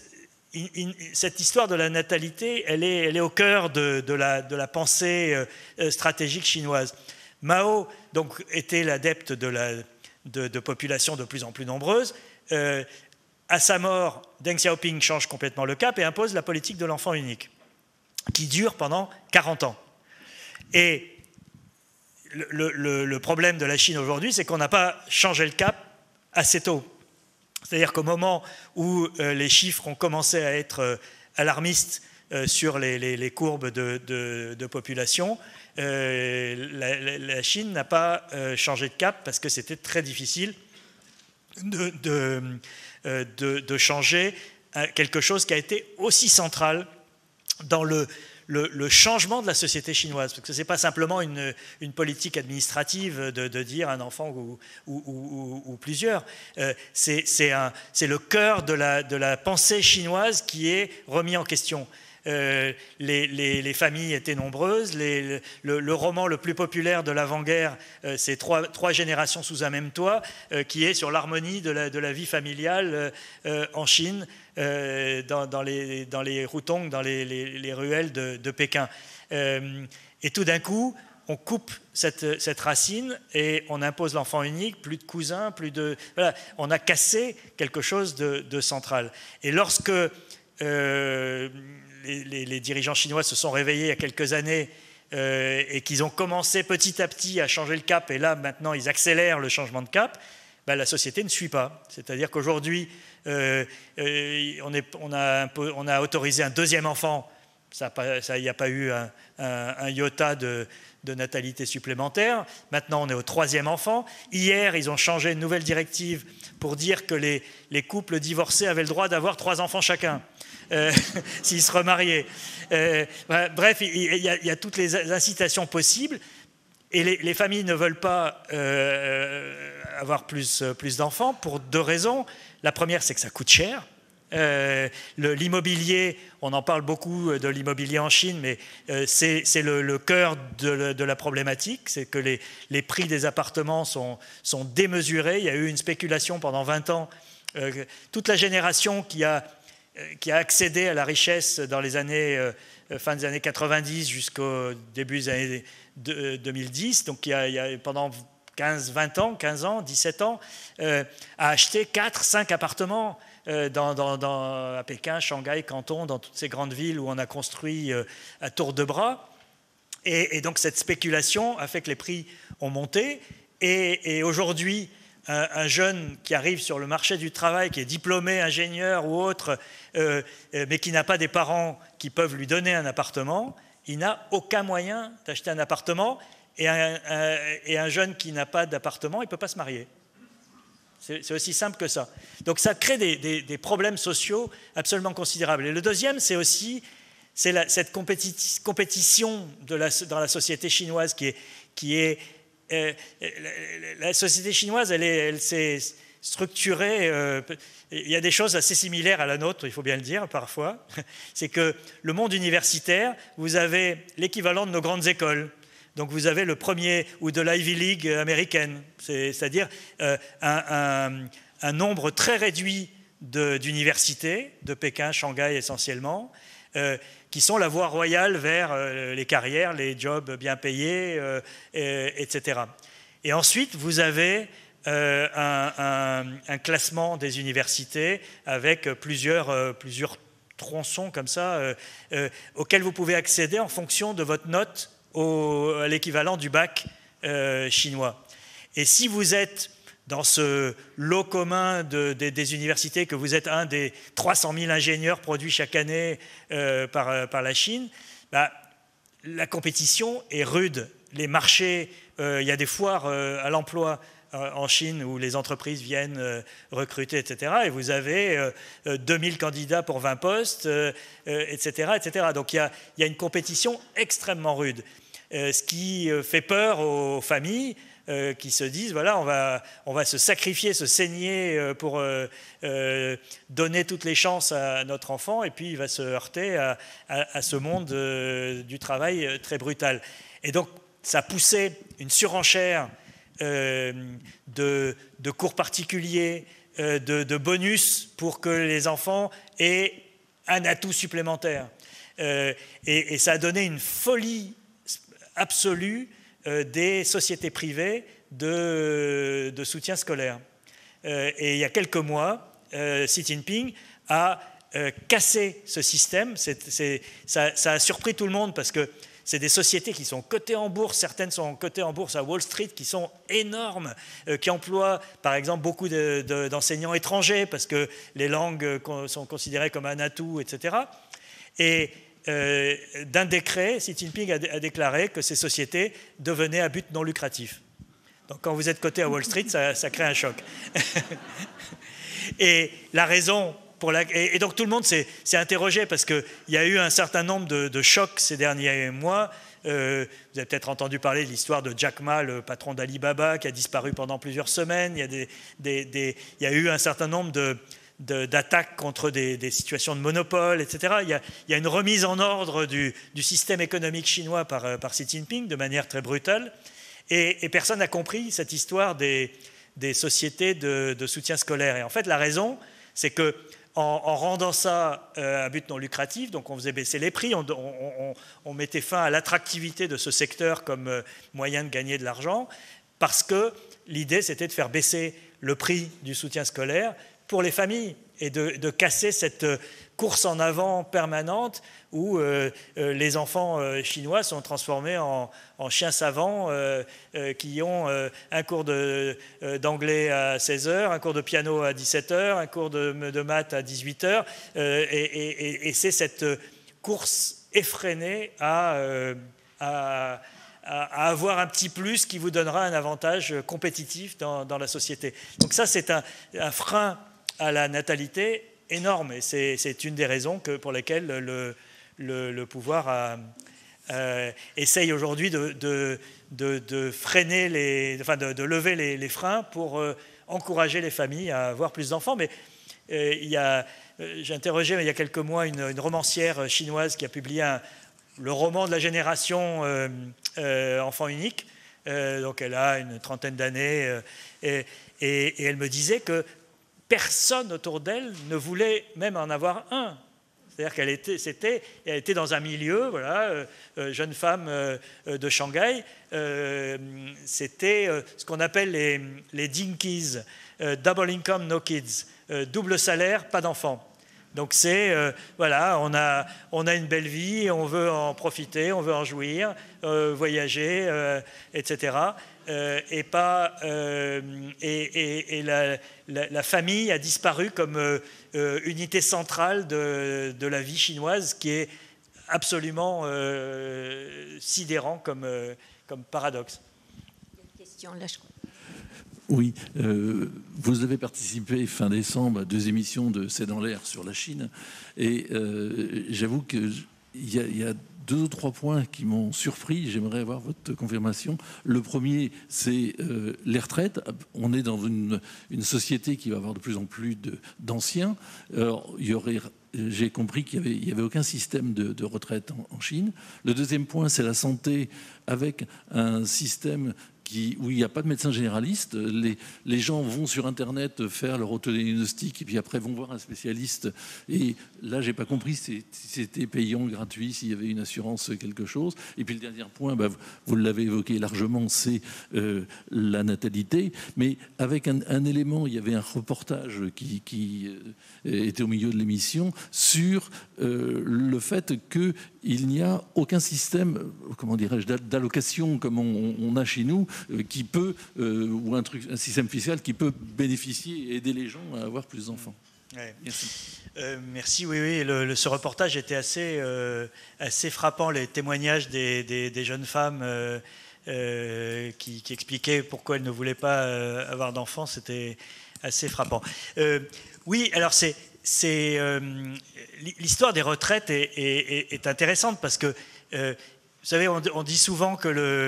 cette histoire de la natalité, elle est, elle est au cœur de, de, la, de la pensée stratégique chinoise. Mao donc, était l'adepte de la De, de populations de plus en plus nombreuses. Euh, à sa mort, Deng Xiaoping change complètement le cap et impose la politique de l'enfant unique, qui dure pendant quarante ans. Et le, le, le problème de la Chine aujourd'hui, c'est qu'on n'a pas changé le cap assez tôt. C'est-à-dire qu'au moment où euh, les chiffres ont commencé à être euh, alarmistes euh, sur les, les, les courbes de, de, de population, Euh, la, la, la Chine n'a pas euh, changé de cap parce que c'était très difficile de, de, euh, de, de changer quelque chose qui a été aussi central dans le, le, le changement de la société chinoise. Parce que ce n'est pas simplement une, une politique administrative de, de dire un enfant ou, ou, ou, ou plusieurs. Euh, c'est le cœur de la, de la pensée chinoise qui est remis en question. Euh, les, les, les familles étaient nombreuses. Les, le, le roman le plus populaire de l'avant-guerre, euh, c'est trois, trois générations sous un même toit, euh, qui est sur l'harmonie de la, de la vie familiale euh, en Chine, euh, dans, dans, les, dans les Hutong, dans les, les, les ruelles de, de Pékin. Euh, et tout d'un coup, on coupe cette, cette racine et on impose l'enfant unique, plus de cousins, plus de... Voilà, on a cassé quelque chose de, de central. Et lorsque... Euh, Les, les, les dirigeants chinois se sont réveillés il y a quelques années euh, et qu'ils ont commencé petit à petit à changer le cap, et là maintenant ils accélèrent le changement de cap, ben, la société ne suit pas. C'est-à-dire qu'aujourd'hui euh, euh, on, on, on a autorisé un deuxième enfant, il n'y a pas eu un, un, un iota de, de natalité supplémentaire. Maintenant on est au troisième enfant. Hier ils ont changé une nouvelle directive pour dire que les, les couples divorcés avaient le droit d'avoir trois enfants chacun. Euh, s'ils se remariaient. Euh, bah, bref, il y, a, il y a toutes les incitations possibles, et les, les familles ne veulent pas euh, avoir plus, plus d'enfants pour deux raisons. La première, c'est que ça coûte cher. Euh, l'immobilier, on en parle beaucoup de l'immobilier en Chine, mais euh, c'est le, le cœur de, de la problématique, c'est que les, les prix des appartements sont, sont démesurés. Il y a eu une spéculation pendant vingt ans. Euh, toute la génération qui a qui a accédé à la richesse dans les années, euh, fin des années quatre-vingt-dix jusqu'au début des années deux mille dix, donc il y a, il y a pendant quinze, vingt ans, quinze ans, dix-sept ans, euh, a acheté quatre, cinq appartements euh, dans, dans, dans, à Pékin, Shanghai, Canton, dans toutes ces grandes villes où on a construit euh, à tour de bras. Et, et donc cette spéculation a fait que les prix ont monté, et, et aujourd'hui, Un, un jeune qui arrive sur le marché du travail, qui est diplômé, ingénieur ou autre, euh, mais qui n'a pas des parents qui peuvent lui donner un appartement, il n'a aucun moyen d'acheter un appartement, et un, un, et un jeune qui n'a pas d'appartement, il ne peut pas se marier. C'est aussi simple que ça. Donc ça crée des, des, des problèmes sociaux absolument considérables. Et le deuxième, c'est aussi c'est cette compéti compétition de la, dans la société chinoise qui est... Qui est Euh, la société chinoise, elle est, elle structuré. Euh, il y a des choses assez similaires à la nôtre, il faut bien le dire parfois. C'est que le monde universitaire, vous avez l'équivalent de nos grandes écoles. Donc vous avez le premier, ou de l'Ivy League américaine, c'est-à-dire euh, un, un, un nombre très réduit d'universités, de, de Pékin, Shanghai essentiellement, euh, qui sont la voie royale vers euh, les carrières, les jobs bien payés, euh, et, et cetera. Et ensuite, vous avez euh, un, un, un classement des universités avec plusieurs, euh, plusieurs tronçons comme ça, euh, euh, auxquels vous pouvez accéder en fonction de votre note au, à l'équivalent du bac euh, chinois. Et si vous êtes dans ce lot commun de, de, des universités, que vous êtes un des trois cent mille ingénieurs produits chaque année euh, par, par la Chine, bah, la compétition est rude. Les marchés, euh, il y a des foires euh, à l'emploi euh, en Chine où les entreprises viennent euh, recruter, et cetera. Et vous avez euh, deux mille candidats pour vingt postes, euh, euh, et cetera, et cetera. Donc il y a, il y a une compétition extrêmement rude, euh, ce qui fait peur aux familles, Euh, qui se disent, voilà, on va, on va se sacrifier, se saigner euh, pour euh, euh, donner toutes les chances à notre enfant, et puis il va se heurter à, à, à ce monde euh, du travail très brutal. Et donc, ça a poussé une surenchère euh, de, de cours particuliers, euh, de, de bonus pour que les enfants aient un atout supplémentaire. Euh, et, et ça a donné une folie absolue des sociétés privées de, de soutien scolaire. Euh, et il y a quelques mois, euh, Xi Jinping a euh, cassé ce système. C'est, c'est, ça, ça a surpris tout le monde parce que c'est des sociétés qui sont cotées en bourse, certaines sont cotées en bourse à Wall Street, qui sont énormes, euh, qui emploient par exemple beaucoup de, de, d'enseignants étrangers parce que les langues sont considérées comme un atout, et cetera. Et Euh, d'un décret, Xi Jinping a, a déclaré que ces sociétés devenaient à but non lucratif. Donc quand vous êtes coté à Wall Street, ça, ça crée un choc. Et la raison pour la, et, et donc tout le monde s'est, s'est interrogé parce qu'il y a eu un certain nombre de, de chocs ces derniers mois. Euh, vous avez peut-être entendu parler de l'histoire de Jack Ma, le patron d'Alibaba, qui a disparu pendant plusieurs semaines. Il y a, des, des, des, il y a eu un certain nombre de De, d'attaques contre des, des situations de monopole, et cetera. Il y a, il y a une remise en ordre du, du système économique chinois par, par Xi Jinping de manière très brutale. Et, et personne n'a compris cette histoire des, des sociétés de, de soutien scolaire. Et en fait, la raison, c'est que en, en rendant ça euh, à but non lucratif, donc on faisait baisser les prix, on, on, on, on mettait fin à l'attractivité de ce secteur comme euh, moyen de gagner de l'argent, parce que l'idée, c'était de faire baisser le prix du soutien scolaire pour les familles et de, de casser cette course en avant permanente où euh, euh, les enfants euh, chinois sont transformés en, en chiens savants euh, euh, qui ont euh, un cours de, euh, d'anglais à seize heures, un cours de piano à dix-sept heures, un cours de, de maths à dix-huit heures. Euh, et, et, et c'est cette course effrénée à, euh, à, à avoir un petit plus qui vous donnera un avantage compétitif dans, dans la société. Donc ça, c'est un, un frein à la natalité énorme, et c'est, c'est une des raisons que, pour lesquelles le, le, le pouvoir a, euh, essaye aujourd'hui de, de, de, de freiner les, enfin de, de lever les, les freins pour euh, encourager les familles à avoir plus d'enfants. Mais euh, il y a, j'ai interrogé il y a quelques mois une, une romancière chinoise qui a publié un, le roman de la génération euh, euh, enfant unique. Euh, donc elle a une trentaine d'années, euh, et, et, et elle me disait que personne autour d'elle ne voulait même en avoir un. C'est-à-dire qu'elle était, c'était, elle était dans un milieu, voilà, euh, jeune femme euh, de Shanghai, euh, c'était euh, ce qu'on appelle les, les dinkies, euh, double income, no kids, euh, double salaire, pas d'enfants. Donc c'est, euh, voilà, on a, on a une belle vie, on veut en profiter, on veut en jouir, euh, voyager, euh, et cetera. Euh, et pas, euh, et, et, et la, la, la famille a disparu comme euh, euh, unité centrale de, de la vie chinoise, qui est absolument euh, sidérant comme, euh, comme paradoxe. Il y a une question là, je crois. Oui, euh, vous avez participé fin décembre à deux émissions de C'est dans l'air sur la Chine, et euh, j'avoue qu'il y, y a deux ou trois points qui m'ont surpris. J'aimerais avoir votre confirmation. Le premier, c'est euh, les retraites. On est dans une, une société qui va avoir de plus en plus de, d'anciens. Alors, il y aurait... J'ai compris qu'il n'y avait, il y avait aucun système de, de retraite en, en Chine. Le deuxième point, c'est la santé, avec un système qui, où il n'y a pas de médecin généraliste. Les, les gens vont sur Internet faire leur autodiagnostic et puis après vont voir un spécialiste. Et là, je n'ai pas compris si c'était payant, gratuit, s'il y avait une assurance, quelque chose. Et puis le dernier point, bah, vous, vous l'avez évoqué largement, c'est euh, la natalité. Mais avec un, un élément, il y avait un reportage qui, qui euh, était au milieu de l'émission sur euh, le fait qu'il n'y a aucun système, comment dirais-je, d'allocation comme on, on a chez nous, qui peut, euh, ou un, truc, un système fiscal qui peut bénéficier et aider les gens à avoir plus d'enfants. Ouais. Merci. Euh, merci, oui, oui. Le, le, ce reportage était assez, euh, assez frappant, les témoignages des, des, des jeunes femmes euh, euh, qui, qui expliquaient pourquoi elles ne voulaient pas euh, avoir d'enfants, c'était assez frappant. Euh, oui, alors c'est... c'est euh, l'histoire des retraites est, est, est intéressante parce que, euh, vous savez, on, on dit souvent que le...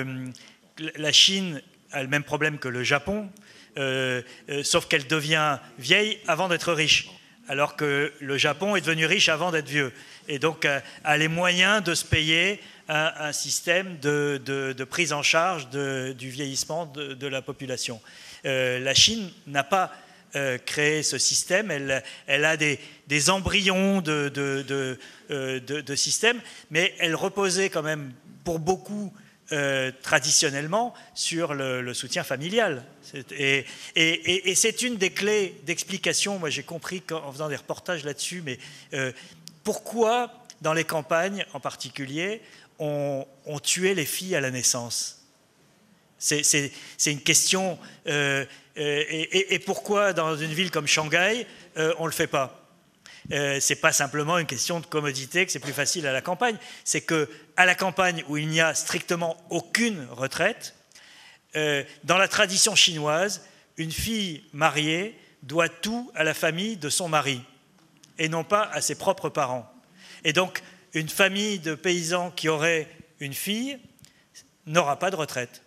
la Chine a le même problème que le Japon, euh, euh, sauf qu'elle devient vieille avant d'être riche, alors que le Japon est devenu riche avant d'être vieux, et donc euh, a les moyens de se payer un, un système de, de, de prise en charge de, du vieillissement de, de la population. Euh, la Chine n'a pas euh, créé ce système, elle, elle a des, des embryons de, de, de, euh, de, de système, mais elle reposait quand même pour beaucoup Euh, traditionnellement sur le, le soutien familial. Et, et, et, et c'est une des clés d'explication. Moi, j'ai compris en faisant des reportages là-dessus, mais euh, pourquoi, dans les campagnes en particulier, on, on tuait les filles à la naissance? C'est, c'est, c'est une question. Euh, et, et, et pourquoi, dans une ville comme Shanghai, euh, on ne le fait pas? Euh, c'est pas simplement une question de commodité, que c'est plus facile à la campagne. C'est que à la campagne, où il n'y a strictement aucune retraite, euh, dans la tradition chinoise, une fille mariée doit tout à la famille de son mari et non pas à ses propres parents. Et donc, une famille de paysans qui aurait une fille n'aura pas de retraite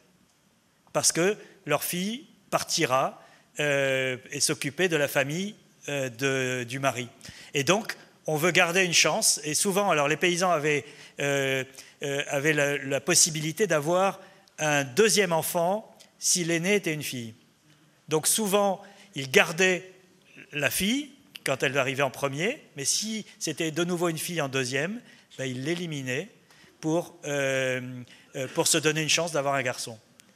parce que leur fille partira euh, et s'occuper de la famille euh, de, du mari. Et donc, on veut garder une chance. Et souvent, alors les paysans avaient, euh, euh, avaient la, la possibilité d'avoir un deuxième enfant si l'aîné était une fille. Donc souvent, ils gardaient la fille quand elle arrivait en premier, mais si c'était de nouveau une fille en deuxième, ben, ils l'éliminaient pour, euh, pour se donner une chance d'avoir un garçon.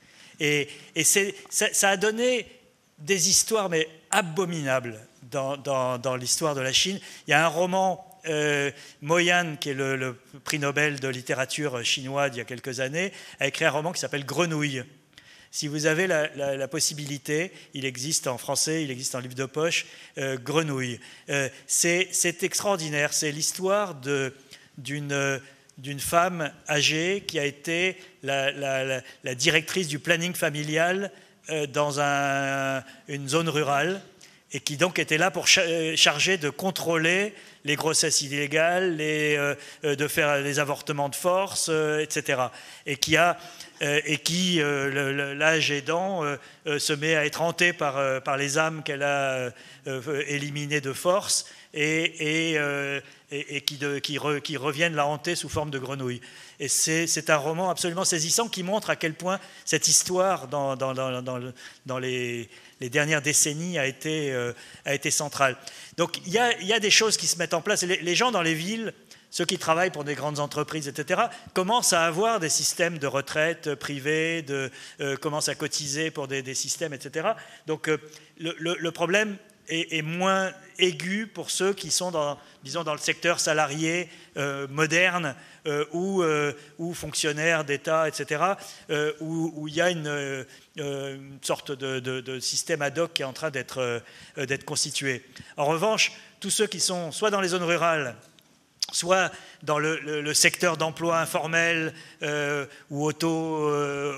Et, et c'est, ça, ça a donné des histoires mais abominables dans, dans, dans l'histoire de la Chine. Il y a un roman, euh, Mo Yan, qui est le, le prix Nobel de littérature chinois d'il y a quelques années, a écrit un roman qui s'appelle Grenouille. Si vous avez la, la, la possibilité, il existe en français, il existe en livre de poche, euh, Grenouille. Euh, c'est, c'est extraordinaire, c'est l'histoire de, d'une, d'une femme âgée qui a été la, la, la, la directrice du planning familial euh, dans un, une zone rurale, et qui donc était là pour charger de contrôler les grossesses illégales, les, euh, de faire les avortements de force, euh, et cetera. Et qui, a, euh, et qui euh, l'âge aidant, euh, se met à être hanté par, euh, par les âmes qu'elle a euh, éliminées de force et, et, euh, et, et qui, de, qui, re, qui reviennent la hanter sous forme de grenouille. Et c'est, c'est un roman absolument saisissant qui montre à quel point cette histoire dans, dans, dans, dans, dans les... les dernières décennies a été, euh, a été centrale. Donc il y, a, il y a des choses qui se mettent en place. Les, les gens dans les villes, ceux qui travaillent pour des grandes entreprises, et cetera, commencent à avoir des systèmes de retraite privés, de, euh, commencent à cotiser pour des, des systèmes, et cetera. Donc euh, le, le, le problème est, est moins aigu pour ceux qui sont dans, disons, dans le secteur salarié euh, moderne, Euh, ou, euh, ou fonctionnaires d'État, et cetera, euh, où, où il y a une, euh, une sorte de, de, de système ad hoc qui est en train d'être, euh, d'être constitué. En revanche, tous ceux qui sont soit dans les zones rurales, soit dans le, le, le secteur d'emploi informel euh, ou auto, euh,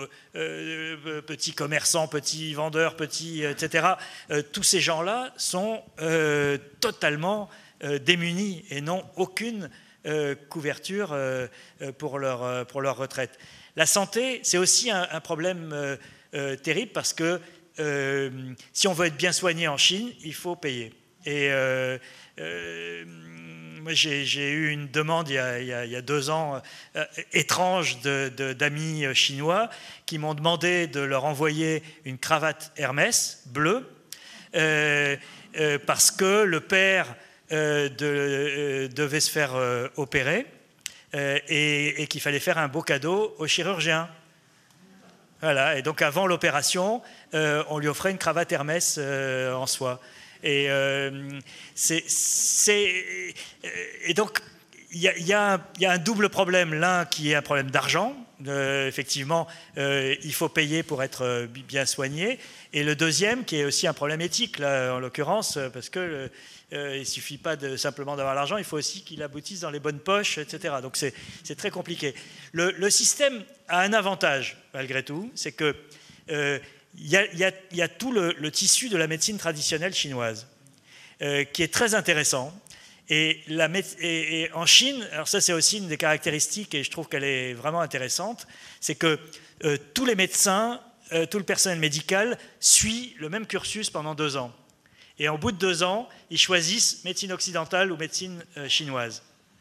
euh, petits commerçants, petits vendeurs, petits, et cetera, euh, tous ces gens-là sont euh, totalement euh, démunis et n'ont aucune euh, couverture euh, pour, leur, pour leur retraite. La santé, c'est aussi un, un problème euh, euh, terrible parce que euh, si on veut être bien soigné en Chine, il faut payer. Et euh, euh, moi, j'ai, j'ai eu une demande il y a, il y a, il y a deux ans euh, étrange de, de, d'amis chinois qui m'ont demandé de leur envoyer une cravate Hermès bleue euh, euh, parce que le père euh, de, euh, devait se faire euh, opérer euh, et, et qu'il fallait faire un beau cadeau au chirurgien. Voilà, et donc avant l'opération, euh, on lui offrait une cravate Hermès euh, en soie. Et, euh, c'est, c'est, et donc, il y, y, y a un double problème. L'un qui est un problème d'argent. Euh, effectivement, euh, il faut payer pour être bien soigné. Et le deuxième, qui est aussi un problème éthique, là, en l'occurrence, parce que euh, il ne suffit pas de, simplement d'avoir l'argent, il faut aussi qu'il aboutisse dans les bonnes poches, et cetera. Donc, c'est, c'est très compliqué. Le, le système a un avantage, malgré tout, c'est que euh, Il y, a, il, y a, il y a tout le, le tissu de la médecine traditionnelle chinoise euh, qui est très intéressant. Et, la, et, et en Chine, alors ça c'est aussi une des caractéristiques et je trouve qu'elle est vraiment intéressante, c'est que euh, tous les médecins, euh, tout le personnel médical suit le même cursus pendant deux ans. Et en bout de deux ans, ils choisissent médecine occidentale ou médecine euh, chinoise.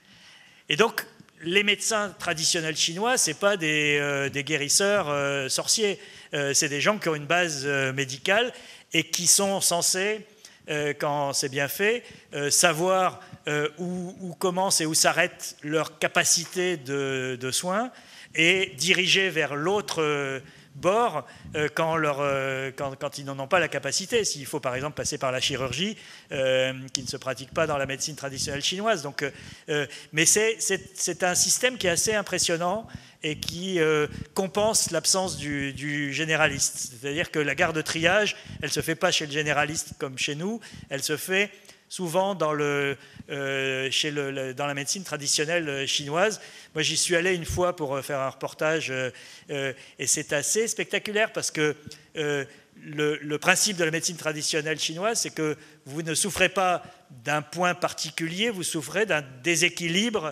Et donc, les médecins traditionnels chinois, ce n'est pas des, euh, des guérisseurs euh, sorciers, euh, c'est des gens qui ont une base euh, médicale et qui sont censés, euh, quand c'est bien fait, euh, savoir euh, où, où commence et où s'arrête leur capacité de, de soins et diriger vers l'autre euh, bord euh, quand, leur, euh, quand, quand ils n'en ont pas la capacité. S'il faut par exemple passer par la chirurgie, euh, qui ne se pratique pas dans la médecine traditionnelle chinoise. Donc, euh, mais c'est, c'est, c'est un système qui est assez impressionnant et qui euh, compense l'absence du, du généraliste. C'est-à-dire que la garde de triage, elle ne se fait pas chez le généraliste comme chez nous, elle se fait souvent dans, le, euh, chez le, le, dans la médecine traditionnelle chinoise. Moi, j'y suis allé une fois pour faire un reportage euh, euh, et c'est assez spectaculaire parce que euh, le, le principe de la médecine traditionnelle chinoise, c'est que vous ne souffrez pas d'un point particulier, vous souffrez d'un déséquilibre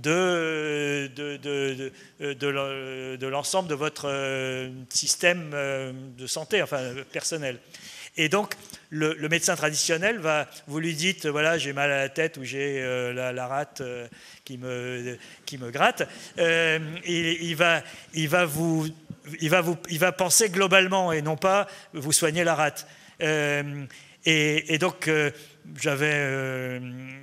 de, de, de, de, de, de l'ensemble de votre système de santé, enfin personnel. Et donc, le, le médecin traditionnel, va, vous lui dites, voilà, j'ai mal à la tête ou j'ai euh, la, la rate euh, qui, me, qui me gratte, euh, il, il, va, il, va vous, il, va vous, il va penser globalement et non pas vous soigner la rate. Euh, et, et donc, euh, j'avais... Euh,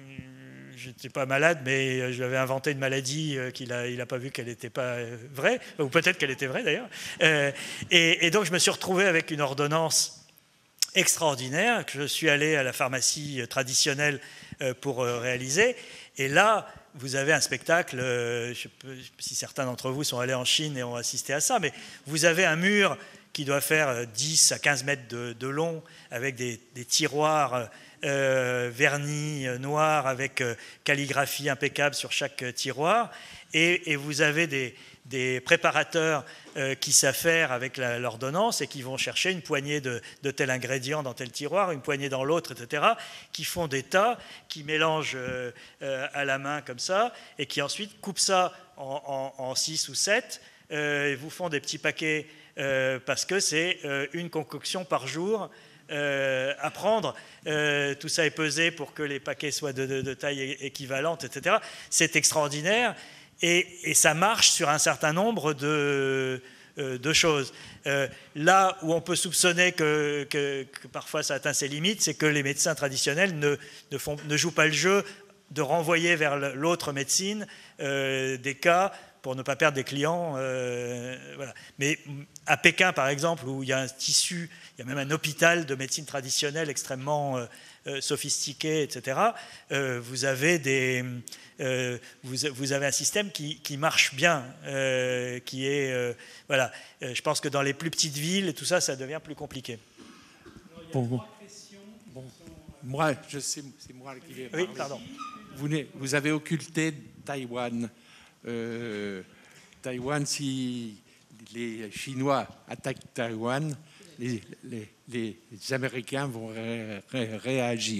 je n'étais pas malade, mais j'avais inventé une maladie qu'il n'a il a pas vu qu'elle n'était pas vraie, ou peut-être qu'elle était vraie d'ailleurs. Euh, et, et donc, je me suis retrouvé avec une ordonnance extraordinaire que je suis allé à la pharmacie traditionnelle pour réaliser. Et là, vous avez un spectacle, je ne sais pas si certains d'entre vous sont allés en Chine et ont assisté à ça, mais vous avez un mur qui doit faire dix à quinze mètres de, de long, avec des, des tiroirs euh, vernis noirs, avec calligraphie impeccable sur chaque tiroir. Et, et vous avez des, des préparateurs euh, qui savent faire avec la, l'ordonnance et qui vont chercher une poignée de, de tel ingrédient dans tel tiroir, une poignée dans l'autre, et cetera, qui font des tas, qui mélangent euh, euh, à la main comme ça, et qui ensuite coupent ça en, en, en six ou sept, euh, et vous font des petits paquets euh, parce que c'est euh, une concoction par jour euh, à prendre. Euh, tout ça est pesé pour que les paquets soient de, de, de taille équivalente, et cetera. C'est extraordinaire. Et, et ça marche sur un certain nombre de, euh, de choses. Euh, là où on peut soupçonner que, que, que parfois ça atteint ses limites, c'est que les médecins traditionnels ne, ne, font, ne jouent pas le jeu de renvoyer vers l'autre médecine euh, des cas pour ne pas perdre des clients. Euh, voilà. Mais à Pékin, par exemple, où il y a un tissu, il y a même un hôpital de médecine traditionnelle extrêmement euh, euh, sophistiqué, et cetera, euh, vous avez des... Euh, vous, vous avez un système qui, qui marche bien, euh, qui est... Euh, voilà. Euh, je pense que dans les plus petites villes, et tout ça, ça devient plus compliqué. Bon, bon. Bon. Moi, je sais, c'est moi qui vais parler. Oui, pardon. Vous, vous avez occulté Taïwan. Euh, Taïwan, si les Chinois attaquent Taïwan, les, les, les Américains vont ré, ré, réagir.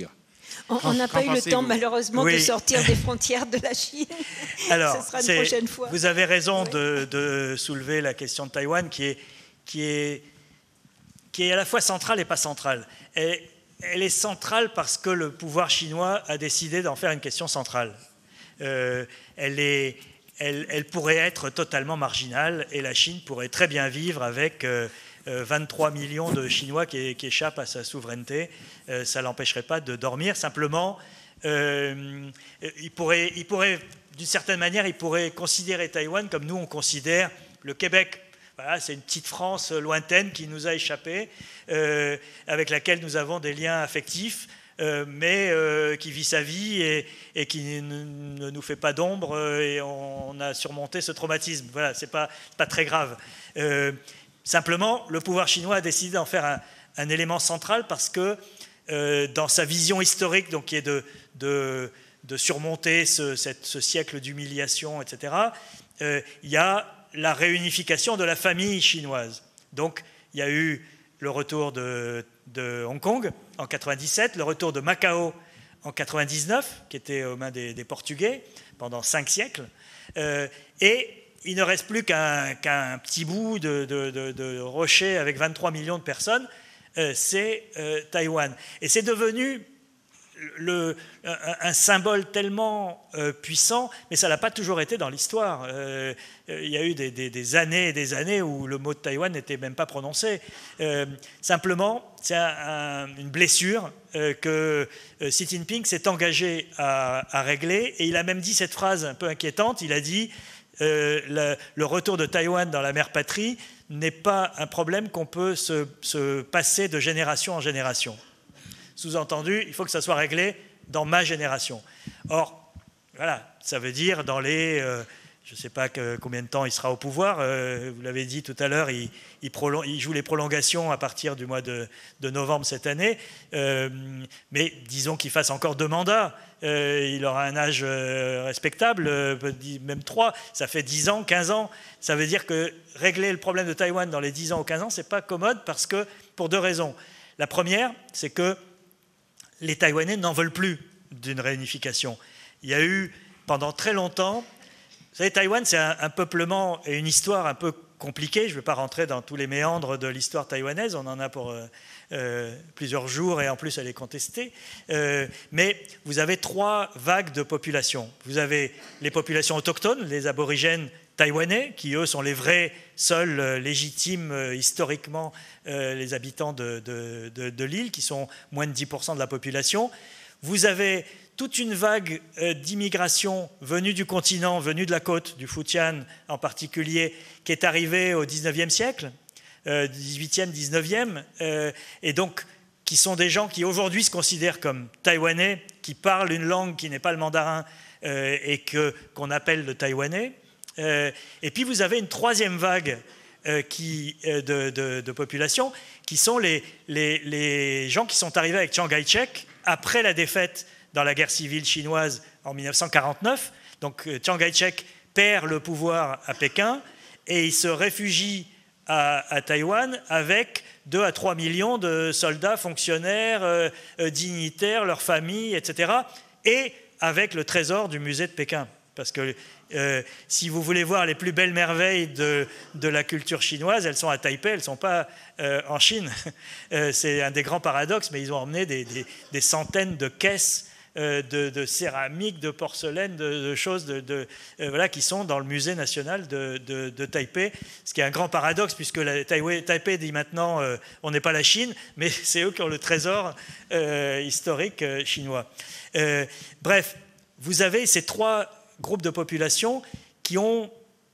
On n'a pas eu le temps, malheureusement, oui. de sortir des frontières de la Chine. Alors, ce sera une prochaine fois. Vous avez raison oui. de, de soulever la question de Taïwan, qui est, qui est, qui est à la fois centrale et pas centrale. Et, elle est centrale parce que le pouvoir chinois a décidé d'en faire une question centrale. Euh, elle, est, elle, elle pourrait être totalement marginale et la Chine pourrait très bien vivre avec euh, vingt-trois millions de Chinois qui, qui échappent à sa souveraineté. Euh, ça ne l'empêcherait pas de dormir. Simplement, euh, il pourrait, il pourrait, d'une certaine manière, il pourrait considérer Taïwan comme nous on considère le Québec. Voilà, c'est une petite France lointaine qui nous a échappé, euh, avec laquelle nous avons des liens affectifs, euh, mais euh, qui vit sa vie et, et qui ne, ne nous fait pas d'ombre, euh, et on, on a surmonté ce traumatisme. Voilà, c'est pas, pas très grave. Euh, simplement, le pouvoir chinois a décidé d'en faire un, un élément central parce que euh, dans sa vision historique, donc qui est de, de, de surmonter ce, cette, ce siècle d'humiliation, et cetera, euh, il y a la réunification de la famille chinoise. Donc, il y a eu le retour de, de Hong Kong en quatre-vingt-dix-sept, le retour de Macao en quatre-vingt-dix-neuf, qui était aux mains des, des Portugais pendant cinq siècles, euh, et il ne reste plus qu'un qu'un petit bout de, de, de, de rocher avec vingt-trois millions de personnes, euh, c'est euh, Taïwan. Et c'est devenu Le, un, un symbole tellement euh, puissant, mais ça n'a pas toujours été dans l'histoire. Euh, il y a eu des, des, des années et des années où le mot de Taïwan n'était même pas prononcé. Euh, simplement, c'est un, un, une blessure euh, que euh, Xi Jinping s'est engagé à, à régler, et il a même dit cette phrase un peu inquiétante, il a dit euh, le, le retour de Taïwan dans la mère patrie n'est pas un problème qu'on peut se, se passer de génération en génération. Sous-entendu, il faut que ça soit réglé dans ma génération. Or, voilà, ça veut dire dans les... Euh, je ne sais pas que, combien de temps il sera au pouvoir. Euh, vous l'avez dit tout à l'heure, il, il, il joue les prolongations à partir du mois de, de novembre cette année. Euh, mais disons qu'il fasse encore deux mandats. Euh, il aura un âge euh, respectable, euh, même trois. Ça fait dix ans, quinze ans. Ça veut dire que régler le problème de Taïwan dans les dix ans ou quinze ans, ce n'est pas commode parce que, pour deux raisons. La première, c'est que les Taïwanais n'en veulent plus d'une réunification. Il y a eu, pendant très longtemps... Vous savez, Taïwan, c'est un, un peuplement et une histoire un peu compliquée. Je ne vais pas rentrer dans tous les méandres de l'histoire taïwanaise. On en a pour euh, euh, plusieurs jours et en plus, elle est contestée. Euh, mais vous avez trois vagues de population. Vous avez les populations autochtones, les aborigènes taïwanais, qui, eux, sont les vrais, seuls, euh, légitimes, euh, historiquement, euh, les habitants de, de, de, de l'île, qui sont moins de dix pour cent de la population. Vous avez toute une vague euh, d'immigration venue du continent, venue de la côte, du Fujian en particulier, qui est arrivée au dix-neuvième siècle, euh, dix-huitième, dix-neuvième, euh, et donc qui sont des gens qui aujourd'hui se considèrent comme taïwanais, qui parlent une langue qui n'est pas le mandarin euh, et que, qu'on appelle le taïwanais. Euh, et puis vous avez une troisième vague euh, qui, euh, de, de, de population, qui sont les, les, les gens qui sont arrivés avec Chiang Kai-shek après la défaite dans la guerre civile chinoise en mille neuf cent quarante-neuf. Donc Chiang Kai-shek perd le pouvoir à Pékin et il se réfugie à, à Taïwan avec deux à trois millions de soldats, fonctionnaires, euh, euh, dignitaires, leurs familles, et cetera. Et avec le trésor du musée de Pékin. Parce que euh, si vous voulez voir les plus belles merveilles de, de la culture chinoise, elles sont à Taipei, elles ne sont pas euh, en Chine. Euh, c'est un des grands paradoxes, mais ils ont emmené des, des, des centaines de caisses euh, de, de céramique, de porcelaine, de, de choses de, de, euh, voilà, qui sont dans le musée national de, de, de Taipei. Ce qui est un grand paradoxe, puisque la, Taipei, Taipei dit maintenant euh, on n'est pas la Chine, mais c'est eux qui ont le trésor euh, historique euh, chinois. Euh, bref, vous avez ces trois groupes de population qui ont,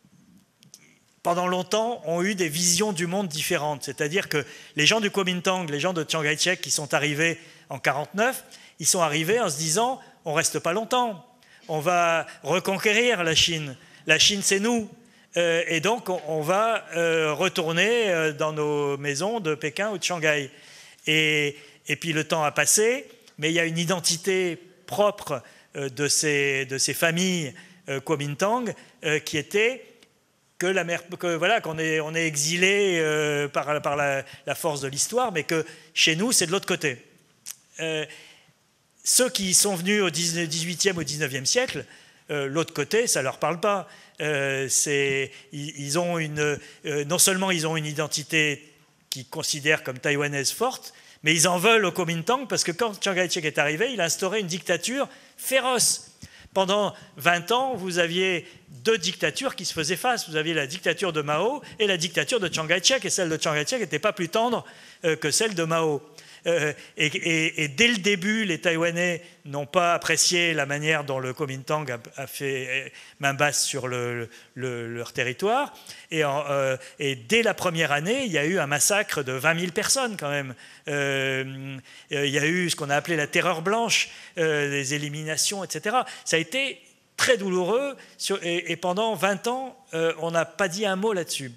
pendant longtemps, ont eu des visions du monde différentes. C'est-à-dire que les gens du Kuomintang, les gens de Chiang Kai-shek qui sont arrivés en quarante-neuf, ils sont arrivés en se disant « on ne reste pas longtemps, on va reconquérir la Chine. La Chine, c'est nous. Euh, et donc, on, on va euh, retourner euh, dans nos maisons de Pékin ou de Shanghai. » Et, et puis, le temps a passé, mais il y a une identité propre de ces, de ces familles euh, Kuomintang euh, qui était que la mère, que, voilà, qu'on est, on est exilé euh, par, par la, la force de l'histoire, mais que chez nous, c'est de l'autre côté. Euh, ceux qui sont venus au dix-huitième, au dix-neuvième siècle, euh, l'autre côté, ça ne leur parle pas. Euh, c'est, ils, ils ont une, euh, non seulement ils ont une identité qu'ils considèrent comme taïwanaise forte, mais ils en veulent au Kuomintang parce que quand Chiang Kai-shek est arrivé, il a instauré une dictature féroce. Pendant vingt ans, vous aviez deux dictatures qui se faisaient face. Vous aviez la dictature de Mao et la dictature de Chiang Kai-shek. Et celle de Chiang Kai-shek n'était pas plus tendre euh, que celle de Mao. Euh, et, et, et dès le début, les Taïwanais n'ont pas apprécié la manière dont le Kuomintang a, a fait main basse sur le, le, leur territoire. Et, en, euh, et dès la première année, il y a eu un massacre de vingt mille personnes quand même. Euh, il y a eu ce qu'on a appelé la terreur blanche, euh, les éliminations, et cetera. Ça a été très douloureux sur, et, et pendant vingt ans, euh, on n'a pas dit un mot là-dessus.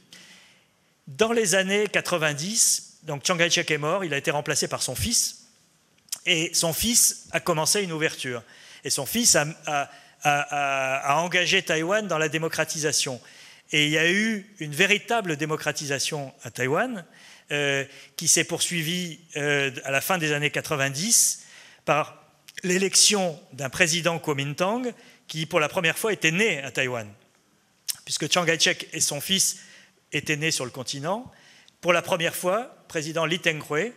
Dans les années quatre-vingt-dix, donc Chiang Kai-shek est mort, il a été remplacé par son fils, et son fils a commencé une ouverture. Et son fils a, a, a, a engagé Taïwan dans la démocratisation. Et il y a eu une véritable démocratisation à Taïwan, euh, qui s'est poursuivie euh, à la fin des années quatre-vingt-dix par l'élection d'un président Kuomintang qui, pour la première fois, était né à Taïwan. Puisque Chiang Kai-shek et son fils étaient nés sur le continent, pour la première fois, le président Lee Teng-hui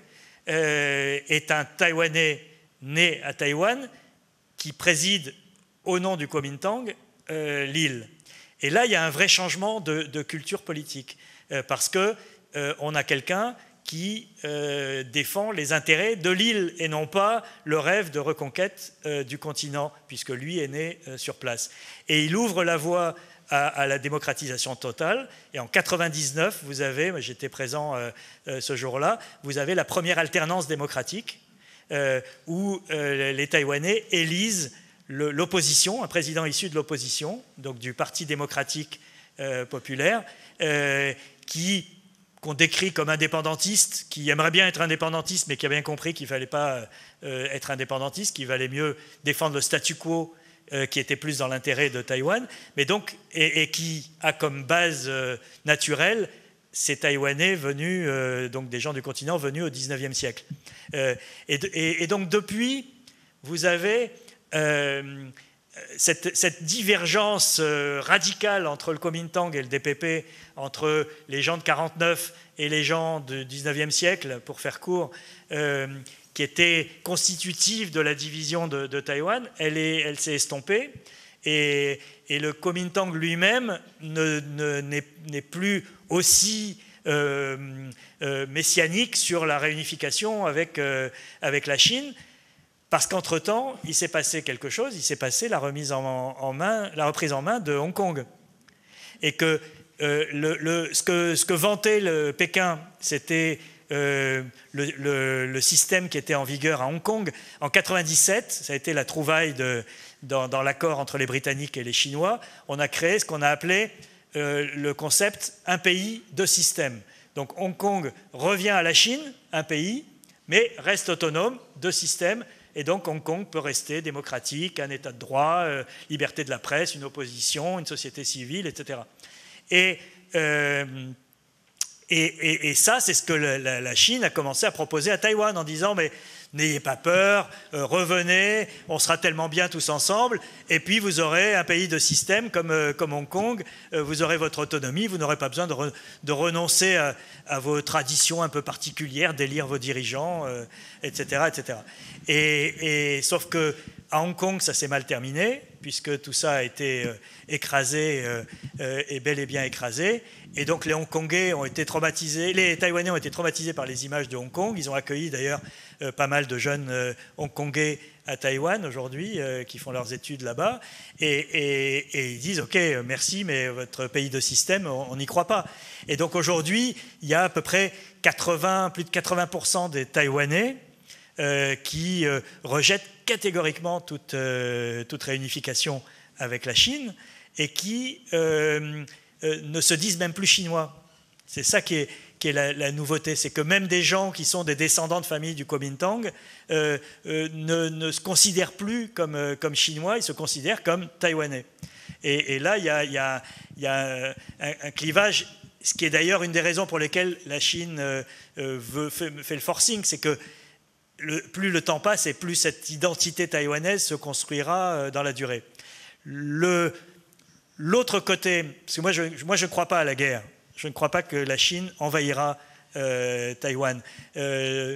euh, est un Taïwanais né à Taïwan qui préside au nom du Kuomintang euh, l'île. Et là, il y a un vrai changement de, de culture politique euh, parce qu'on euh, a quelqu'un qui euh, défend les intérêts de l'île et non pas le rêve de reconquête euh, du continent, puisque lui est né euh, sur place. Et il ouvre la voie à, à la démocratisation totale. Et en quatre-vingt-dix-neuf, vous avez, j'étais présent euh, euh, ce jour-là, vous avez la première alternance démocratique euh, où euh, les Taïwanais élisent le, l'opposition, un président issu de l'opposition, donc du Parti démocratique euh, populaire, euh, qui... qu'on décrit comme indépendantiste, qui aimerait bien être indépendantiste, mais qui a bien compris qu'il ne fallait pas euh, être indépendantiste, qu'il valait mieux défendre le statu quo, euh, qui était plus dans l'intérêt de Taïwan, mais donc, et, et qui a comme base euh, naturelle ces Taïwanais venus, euh, donc des gens du continent venus au dix-neuvième siècle. Euh, et, et, et donc depuis, vous avez euh, Cette, cette divergence euh, radicale entre le Kuomintang et le D P P, entre les gens de quarante-neuf et les gens du dix-neuvième siècle, pour faire court, euh, qui était constitutive de la division de, de Taïwan, elle, est, elle s'est estompée. Et, et le Kuomintang lui-même ne, ne, n'est, n'est plus aussi euh, euh, messianique sur la réunification avec, euh, avec la Chine. Parce qu'entre-temps, il s'est passé quelque chose, il s'est passé la, remise en, en main, la reprise en main de Hong Kong. Et que, euh, le, le, ce, que ce que vantait le Pékin, c'était euh, le, le, le système qui était en vigueur à Hong Kong. En quatre-vingt-dix-sept, ça a été la trouvaille de, dans, dans l'accord entre les Britanniques et les Chinois, on a créé ce qu'on a appelé euh, le concept « un pays, deux systèmes ». Donc Hong Kong revient à la Chine, un pays, mais reste autonome, deux systèmes. Et donc Hong Kong peut rester démocratique, un état de droit, euh, liberté de la presse, une opposition, une société civile, et cetera. Et, euh, et, et, et ça, c'est ce que la, la, la Chine a commencé à proposer à Taïwan en disant « mais n'ayez pas peur, euh, revenez, on sera tellement bien tous ensemble, et puis vous aurez un pays de système comme, euh, comme Hong Kong, euh, vous aurez votre autonomie, vous n'aurez pas besoin de, re, de renoncer à, à vos traditions un peu particulières, d'élire vos dirigeants, euh, et cetera, et cetera. Et, et, sauf qu'à Hong Kong, ça s'est mal terminé, puisque tout ça a été euh, écrasé, euh, euh, et bel et bien écrasé. Et donc les Hongkongais ont été traumatisés, les Taïwanais ont été traumatisés par les images de Hong Kong. Ils ont accueilli d'ailleurs euh, pas mal de jeunes euh, Hongkongais à Taïwan aujourd'hui, euh, qui font leurs études là-bas. Et, et, et ils disent, OK, merci, mais votre pays de système, on n'y croit pas. Et donc aujourd'hui, il y a à peu près quatre-vingts, plus de quatre-vingts pour cent des Taïwanais Euh, qui euh, rejettent catégoriquement toute, euh, toute réunification avec la Chine et qui euh, euh, ne se disent même plus chinois. C'est ça qui est, qui est la, la nouveauté, c'est que même des gens qui sont des descendants de familles du Kuomintang euh, euh, ne, ne se considèrent plus comme, euh, comme chinois, ils se considèrent comme taïwanais. Et, et là, il y a, il y a, il y a un, un clivage, ce qui est d'ailleurs une des raisons pour lesquelles la Chine euh, veut, fait, fait le forcing, c'est que le, plus le temps passe et plus cette identité taïwanaise se construira dans la durée. Le, l'autre côté, parce que moi je moi je ne crois pas à la guerre, je ne crois pas que la Chine envahira euh, Taïwan. Euh,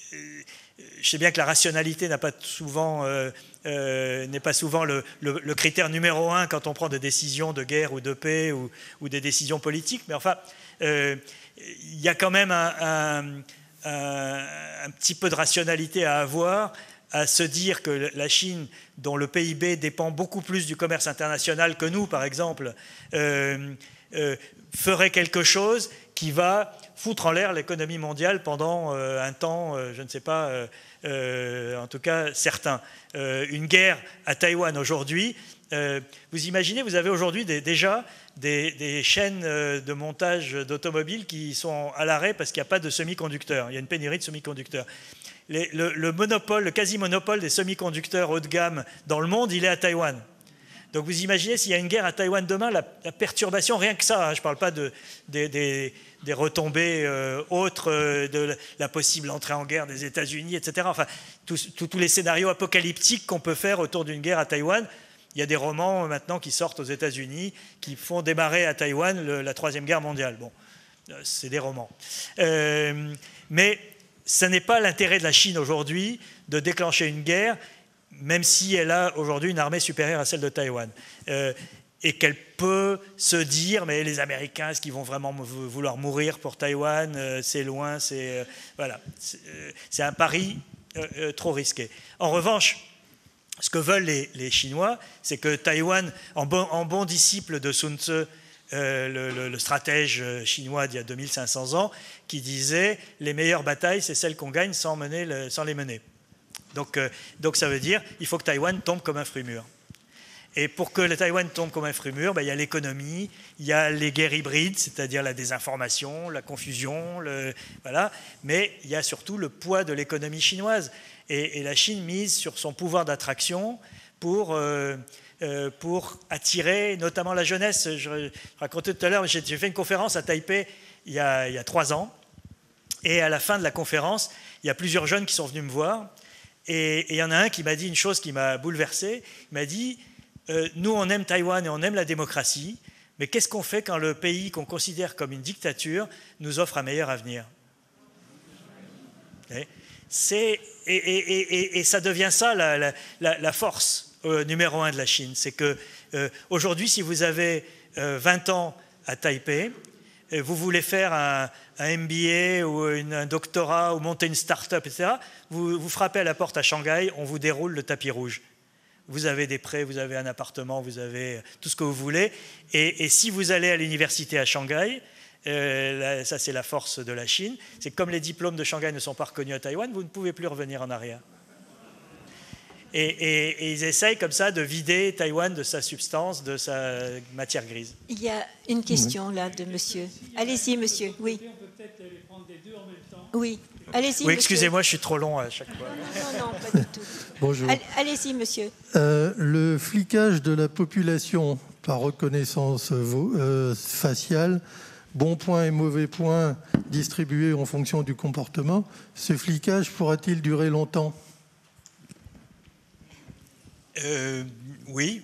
je sais bien que la rationalité n'a pas souvent, euh, euh, n'est pas souvent le, le, le critère numéro un quand on prend des décisions de guerre ou de paix ou, ou des décisions politiques, mais enfin, euh, il y a quand même un, un, un, un petit peu de rationalité à avoir, à se dire que la Chine, dont le P I B dépend beaucoup plus du commerce international que nous, par exemple, euh, euh, ferait quelque chose qui va foutre en l'air l'économie mondiale pendant euh, un temps, euh, je ne sais pas, euh, euh, en tout cas certain. Euh, une guerre à Taïwan aujourd'hui, euh, vous imaginez, vous avez aujourd'hui des, déjà des, des chaînes de montage d'automobiles qui sont à l'arrêt parce qu'il n'y a pas de semi-conducteurs, il y a une pénurie de semi-conducteurs. Les, le, le monopole, le quasi-monopole des semi-conducteurs haut de gamme dans le monde, il est à Taïwan. Donc vous imaginez s'il y a une guerre à Taïwan demain, la, la perturbation, rien que ça, hein, je ne parle pas de, de, de, des retombées euh, autres, euh, de la, la possible entrée en guerre des États-Unis, et cetera. Enfin, tous les scénarios apocalyptiques qu'on peut faire autour d'une guerre à Taïwan. Il y a des romans maintenant qui sortent aux États-Unis qui font démarrer à Taïwan le, la Troisième Guerre mondiale. Bon, c'est des romans. Euh, mais ce n'est pas l'intérêt de la Chine aujourd'hui de déclencher une guerre, même si elle a aujourd'hui une armée supérieure à celle de Taïwan. Euh, et qu'elle peut se dire, mais les Américains, est-ce qu'ils vont vraiment vouloir mourir pour Taïwan? euh, C'est loin, c'est euh, voilà, c'est un pari euh, euh, trop risqué. En revanche, ce que veulent les, les Chinois, c'est que Taïwan, en bon, en bon disciple de Sun Tzu, euh, le, le, le stratège chinois d'il y a deux mille cinq cents ans, qui disait « les meilleures batailles, c'est celles qu'on gagne sans, mener le, sans les mener ». Donc, euh, donc ça veut dire qu'il faut que Taïwan tombe comme un fruit mûr. Et pour que le Taïwan tombe comme un fruit mûr, ben, il y a l'économie, il y a les guerres hybrides, c'est-à-dire la désinformation, la confusion, le, voilà. Mais il y a surtout le poids de l'économie chinoise. Et, et la Chine mise sur son pouvoir d'attraction pour, euh, euh, pour attirer notamment la jeunesse. Je, je racontais tout à l'heure, j'ai fait une conférence à Taipei il y, a, il y a trois ans. Et à la fin de la conférence, il y a plusieurs jeunes qui sont venus me voir. Et, et il y en a un qui m'a dit une chose qui m'a bouleversé. Il m'a dit... Euh, nous, on aime Taïwan et on aime la démocratie, mais qu'est-ce qu'on fait quand le pays qu'on considère comme une dictature nous offre un meilleur avenir? C'est, et, et, et, et ça devient ça la, la, la force euh, numéro un de la Chine. C'est qu'aujourd'hui, euh, si vous avez euh, vingt ans à Taipei, vous voulez faire un, un M B A ou une, un doctorat ou monter une start-up, et cetera, vous, vous frappez à la porte à Shanghai, on vous déroule le tapis rouge. Vous avez des prêts, vous avez un appartement, vous avez tout ce que vous voulez. Et, et si vous allez à l'université à Shanghai, euh, là, ça c'est la force de la Chine, c'est que comme les diplômes de Shanghai ne sont pas reconnus à Taïwan, vous ne pouvez plus revenir en arrière. Et, et, et ils essayent comme ça de vider Taïwan de sa substance, de sa matière grise. Il y a une question là de monsieur. Allez-y monsieur, oui. On peut peut-être les prendre les deux en même temps. Oui. Allez-y, oui, excusez-moi, je suis trop long à chaque fois. Non, non, non, pas du tout. Bonjour. Allez-y, monsieur. Euh, le flicage de la population par reconnaissance euh, faciale, bons points et mauvais points distribués en fonction du comportement, ce flicage pourra-t-il durer longtemps? euh, Oui.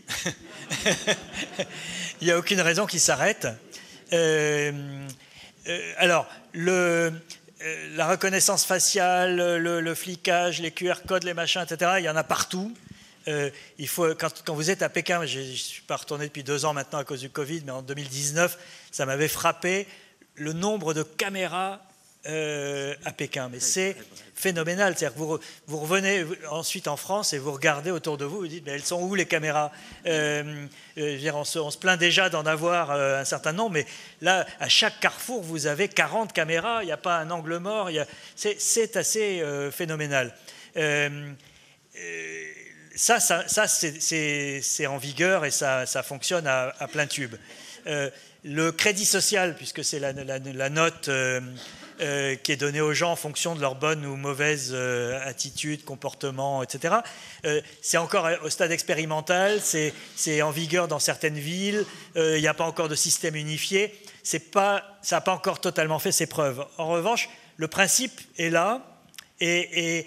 Il n'y a aucune raison qu'il s'arrête. Euh, euh, alors, le... la reconnaissance faciale, le, le flicage, les Q R codes, les machins, et cetera, il y en a partout. Euh, il faut, quand, quand vous êtes à Pékin, je ne suis pas retourné depuis deux ans maintenant à cause du Covid, mais en deux mille dix-neuf, ça m'avait frappé le nombre de caméras euh, à Pékin. Mais c'est phénoménal. C'est-à-dire que vous, vous revenez ensuite en France et vous regardez autour de vous, vous dites, mais elles sont où les caméras? euh, je veux dire, on, se, on se plaint déjà d'en avoir euh, un certain nombre, mais là, à chaque carrefour, vous avez quarante caméras, il n'y a pas un angle mort, c'est assez euh, phénoménal. Euh, euh, ça, ça, ça c'est en vigueur et ça, ça fonctionne à, à plein tube. Euh, le crédit social, puisque c'est la, la, la note... Euh, Euh, qui est donné aux gens en fonction de leur bonne ou mauvaise euh, attitude, comportement, et cetera. Euh, c'est encore au stade expérimental, c'est en vigueur dans certaines villes, il euh, n'y a pas encore de système unifié, pas, ça n'a pas encore totalement fait ses preuves. En revanche, le principe est là, et, et,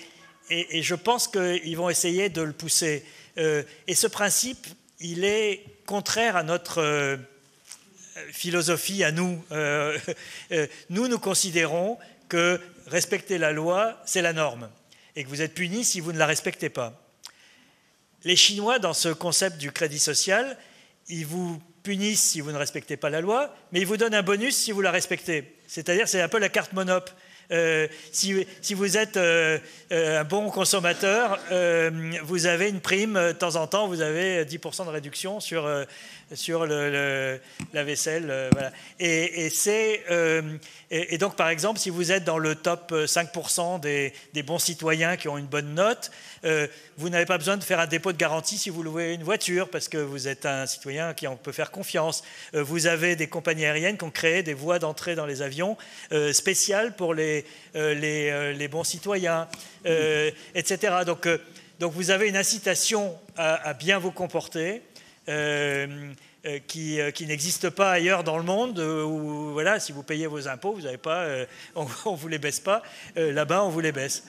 et, et je pense qu'ils vont essayer de le pousser. Euh, et ce principe, il est contraire à notre euh, philosophie, à nous. Euh, euh, nous, nous considérons que respecter la loi, c'est la norme, et que vous êtes punis si vous ne la respectez pas. Les Chinois, dans ce concept du crédit social, ils vous punissent si vous ne respectez pas la loi, mais ils vous donnent un bonus si vous la respectez. C'est-à-dire, c'est un peu la carte Monop. Euh, si, si vous êtes euh, euh, un bon consommateur, euh, vous avez une prime, de temps en temps, vous avez dix pour cent de réduction sur, euh, sur le, le, la vaisselle. Euh, voilà. Et, et, c'est, euh, et, et donc, par exemple, si vous êtes dans le top cinq pour cent des, des bons citoyens qui ont une bonne note, euh, vous n'avez pas besoin de faire un dépôt de garantie si vous louez une voiture, parce que vous êtes un citoyen qui en peut faire confiance. Euh, vous avez des compagnies aériennes qui ont créé des voies d'entrée dans les avions euh, spéciales pour les Euh, les, euh, les bons citoyens, euh, et cetera. Donc, euh, donc vous avez une incitation à, à bien vous comporter euh, euh, qui, euh, qui n'existe pas ailleurs dans le monde, euh, où voilà, si vous payez vos impôts, vous n'avez pas, euh, on ne vous les baisse pas. Euh, là-bas, on vous les baisse.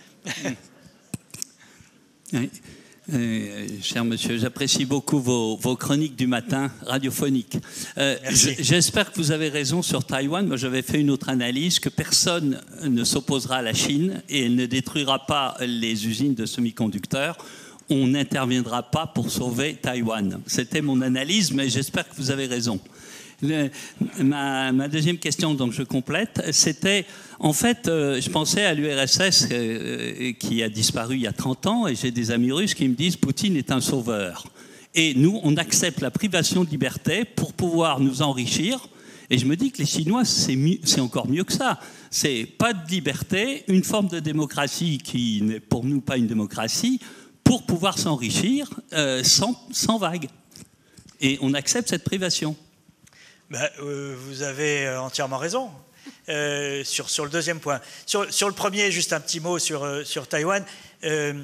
Oui. Euh, cher monsieur, j'apprécie beaucoup vos, vos chroniques du matin radiophoniques. Euh, J'espère que vous avez raison sur Taïwan. Moi, j'avais fait une autre analyse, que personne ne s'opposera à la Chine et ne détruira pas les usines de semi-conducteurs. On n'interviendra pas pour sauver Taïwan. C'était mon analyse, mais j'espère que vous avez raison. Le, ma, ma deuxième question, donc je complète, c'était, en fait, euh, je pensais à l'U R S S euh, qui a disparu il y a trente ans, et j'ai des amis russes qui me disent Poutine est un sauveur. Et nous, on accepte la privation de liberté pour pouvoir nous enrichir. Et je me dis que les Chinois, c'est encore mieux que ça. C'est pas de liberté, une forme de démocratie qui n'est pour nous pas une démocratie, pour pouvoir s'enrichir euh, sans, sans vague. Et on accepte cette privation. Ben, euh, vous avez entièrement raison euh, sur, sur le deuxième point. Sur, sur le premier, juste un petit mot sur, euh, sur Taïwan. Euh,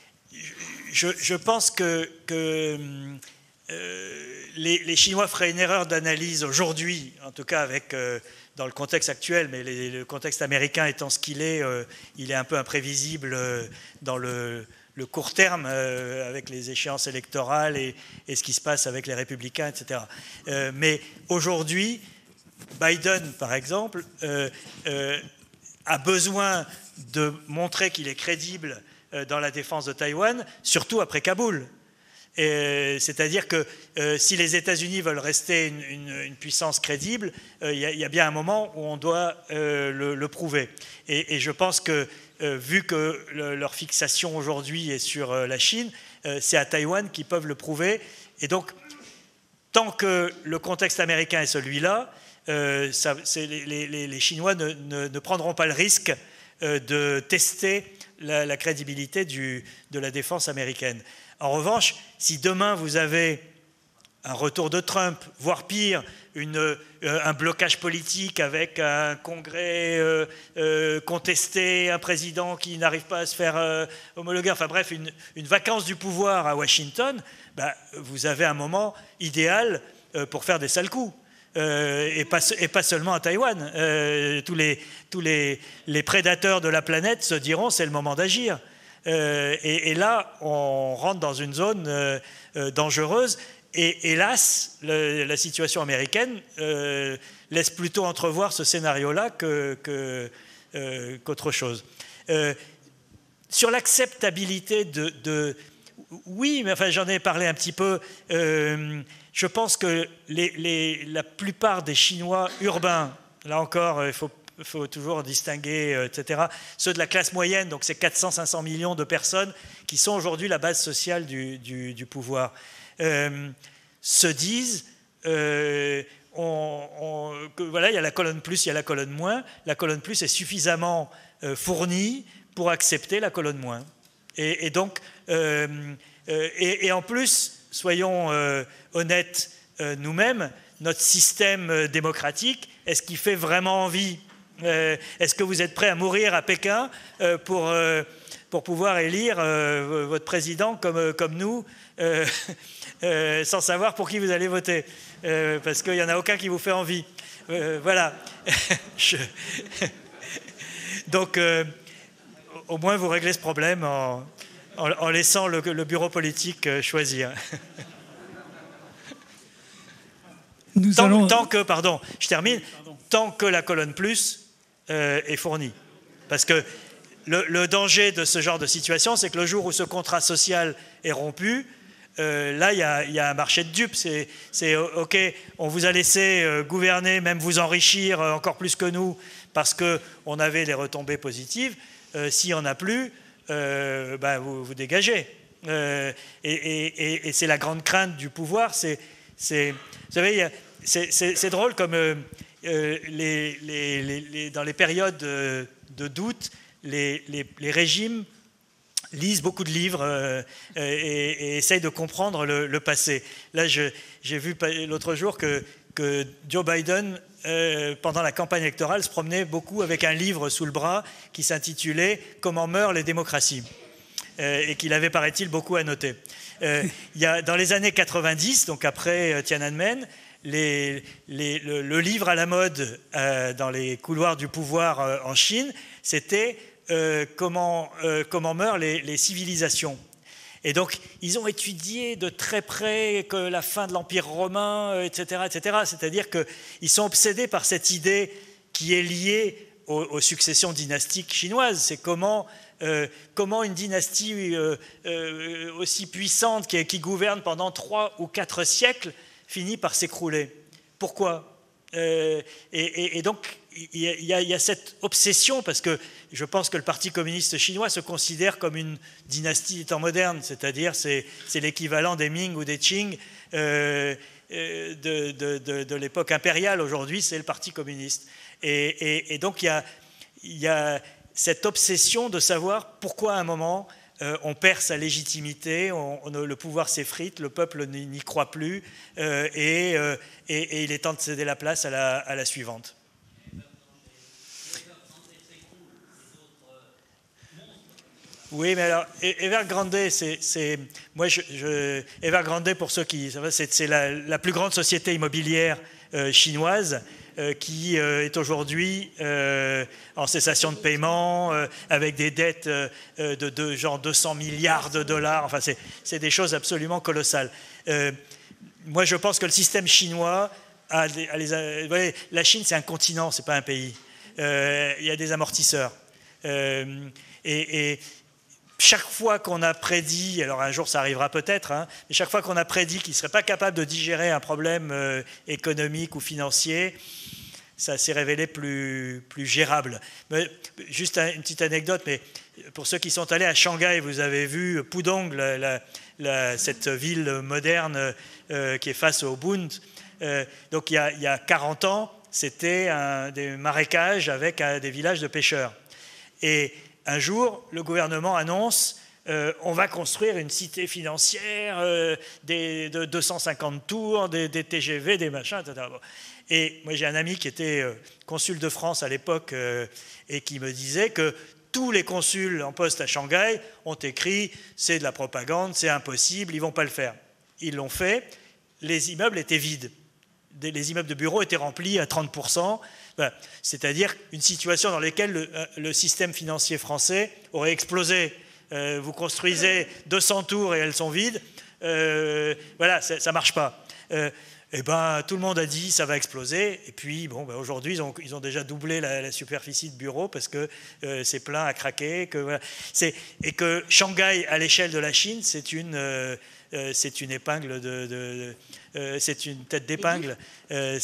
je, je pense que, que euh, les, les Chinois feraient une erreur d'analyse aujourd'hui, en tout cas avec, euh, dans le contexte actuel, mais les, le contexte américain étant ce qu'il est, euh, il est un peu imprévisible euh, dans le... le court terme euh, avec les échéances électorales et, et ce qui se passe avec les républicains, et cetera. Euh, mais aujourd'hui, Biden, par exemple, euh, euh, a besoin de montrer qu'il est crédible euh, dans la défense de Taïwan, surtout après Kaboul. C'est-à-dire que euh, si les États-Unis veulent rester une, une, une puissance crédible, il euh, y, y a bien un moment où on doit euh, le, le prouver. Et, et je pense que, euh, vu que le, leur fixation aujourd'hui est sur euh, la Chine, euh, c'est à Taïwan qu'ils peuvent le prouver. Et donc, tant que le contexte américain est celui-là, euh, les, les, les Chinois ne, ne, ne prendront pas le risque euh, de tester la, la crédibilité du, de la défense américaine. En revanche, si demain vous avez un retour de Trump, voire pire, une, euh, un blocage politique avec un congrès euh, euh, contesté, un président qui n'arrive pas à se faire euh, homologuer, enfin bref, une, une vacance du pouvoir à Washington, ben, vous avez un moment idéal euh, pour faire des sales coups. Euh, et, pas, et pas seulement à Taïwan. Euh, tous les, tous les, les prédateurs de la planète se diront c'est le moment d'agir. Euh, et, et là, on rentre dans une zone euh, euh, dangereuse. Et hélas, le, la situation américaine euh, laisse plutôt entrevoir ce scénario-là que, que, euh, qu'autre chose. Euh, sur l'acceptabilité de, de... Oui, mais enfin, j'en ai parlé un petit peu. Euh, je pense que les, les, la plupart des Chinois urbains, là encore, il faut Il faut toujours distinguer, et cetera. Ceux de la classe moyenne, donc c'est quatre cents à cinq cents millions de personnes qui sont aujourd'hui la base sociale du, du, du pouvoir, euh, se disent, euh, on, on, que, voilà, il y a la colonne plus, il y a la colonne moins. La colonne plus est suffisamment euh, fournie pour accepter la colonne moins. Et, et donc, euh, euh, et, et en plus, soyons euh, honnêtes euh, nous-mêmes, notre système démocratique, est-ce qu'il fait vraiment envie ? Euh, Est-ce que vous êtes prêt à mourir à Pékin euh, pour, euh, pour pouvoir élire euh, votre président comme, comme nous, euh, euh, sans savoir pour qui vous allez voter euh, parce qu'il n'y en a aucun qui vous fait envie. Euh, voilà. Je... Donc, euh, au moins vous réglez ce problème en, en, en laissant le, le bureau politique choisir. Nous tant, allons... tant que, pardon, je termine, pardon. tant que la colonne plus euh, est fournie. Parce que le, le danger de ce genre de situation, c'est que le jour où ce contrat social est rompu, euh, là, il y, y a un marché de dupes. C'est, c'est OK, on vous a laissé euh, gouverner, même vous enrichir euh, encore plus que nous, parce qu'on avait des retombées positives. Euh, S'il n'y en a plus, euh, ben, vous, vous dégagez. Euh, et, et, et c'est la grande crainte du pouvoir, c'est... c'est vous savez, c'est drôle comme euh, les, les, les, les, dans les périodes de, de doute, les, les, les régimes lisent beaucoup de livres euh, et, et essayent de comprendre le, le passé. Là, j'ai vu l'autre jour que, que Joe Biden, euh, pendant la campagne électorale, se promenait beaucoup avec un livre sous le bras qui s'intitulait « Comment meurent les démocraties » euh, et qu'il avait, paraît-il, beaucoup à noter. Euh, il y a, dans les années quatre-vingt-dix, donc après euh, Tiananmen, les, les, le, le livre à la mode euh, dans les couloirs du pouvoir euh, en Chine, c'était euh, comment, euh, comment meurent les, les civilisations. Et donc, ils ont étudié de très près que la fin de l'Empire romain, euh, et cetera, et cetera. C'est-à-dire qu'ils sont obsédés par cette idée qui est liée aux, aux successions dynastiques chinoises. C'est comment... Euh, comment une dynastie euh, euh, aussi puissante qui, qui gouverne pendant trois ou quatre siècles finit par s'écrouler. Pourquoi euh, et, et, et donc, il y, y, y a cette obsession, parce que je pense que le Parti communiste chinois se considère comme une dynastie des temps modernes, c'est-à-dire c'est l'équivalent des Ming ou des Qing euh, de, de, de, de l'époque impériale. Aujourd'hui, c'est le Parti communiste. Et, et, et donc, il y a... Y a cette obsession de savoir pourquoi à un moment euh, on perd sa légitimité, on, on, le pouvoir s'effrite, le peuple n'y croit plus euh, et, euh, et, et il est temps de céder la place à la, à la suivante. Oui, mais alors Evergrande, c'est moi je, je Evergrande pour ceux qui c'est la, la plus grande société immobilière euh, chinoise. Euh, qui euh, est aujourd'hui euh, en cessation de paiement, euh, avec des dettes euh, de, de genre deux cents milliards de dollars. Enfin, c'est des choses absolument colossales. Euh, moi, je pense que le système chinois a, des, a les, a, vous voyez, la Chine, c'est un continent, c'est pas un pays. Euh, il y a des amortisseurs. Euh, et, et chaque fois qu'on a prédit, alors un jour ça arrivera peut-être, hein, mais chaque fois qu'on a prédit qu'il ne serait pas capable de digérer un problème euh, économique ou financier, ça s'est révélé plus, plus gérable. Mais, juste un, une petite anecdote, mais pour ceux qui sont allés à Shanghai, vous avez vu Pudong, la, la, la, cette ville moderne euh, qui est face au Bund. Euh, donc il y, a, il y a quarante ans, c'était des marécages avec un, des villages de pêcheurs. Et un jour, le gouvernement annonce euh, on va construire une cité financière, euh, des, de deux cent cinquante tours, des, des T G V, des machins, et cetera. Et moi, j'ai un ami qui était euh, consul de France à l'époque euh, et qui me disait que tous les consuls en poste à Shanghai ont écrit « c'est de la propagande, c'est impossible, ils ne vont pas le faire ». Ils l'ont fait, les immeubles étaient vides. Les immeubles de bureaux étaient remplis à trente pour cent. C'est-à-dire une situation dans laquelle le, le système financier français aurait explosé. Euh, vous construisez deux cents tours et elles sont vides. Euh, voilà, ça ne marche pas. Euh, et ben, tout le monde a dit ça va exploser. Et puis, bon, ben, aujourd'hui, ils ont, ils ont déjà doublé la, la superficie de bureaux parce que euh, c'est plein à craquer. Que, voilà. Et que Shanghai, à l'échelle de la Chine, c'est une, euh, c'est une épingle de... de, de Euh, c'est une tête d'épingle. Euh,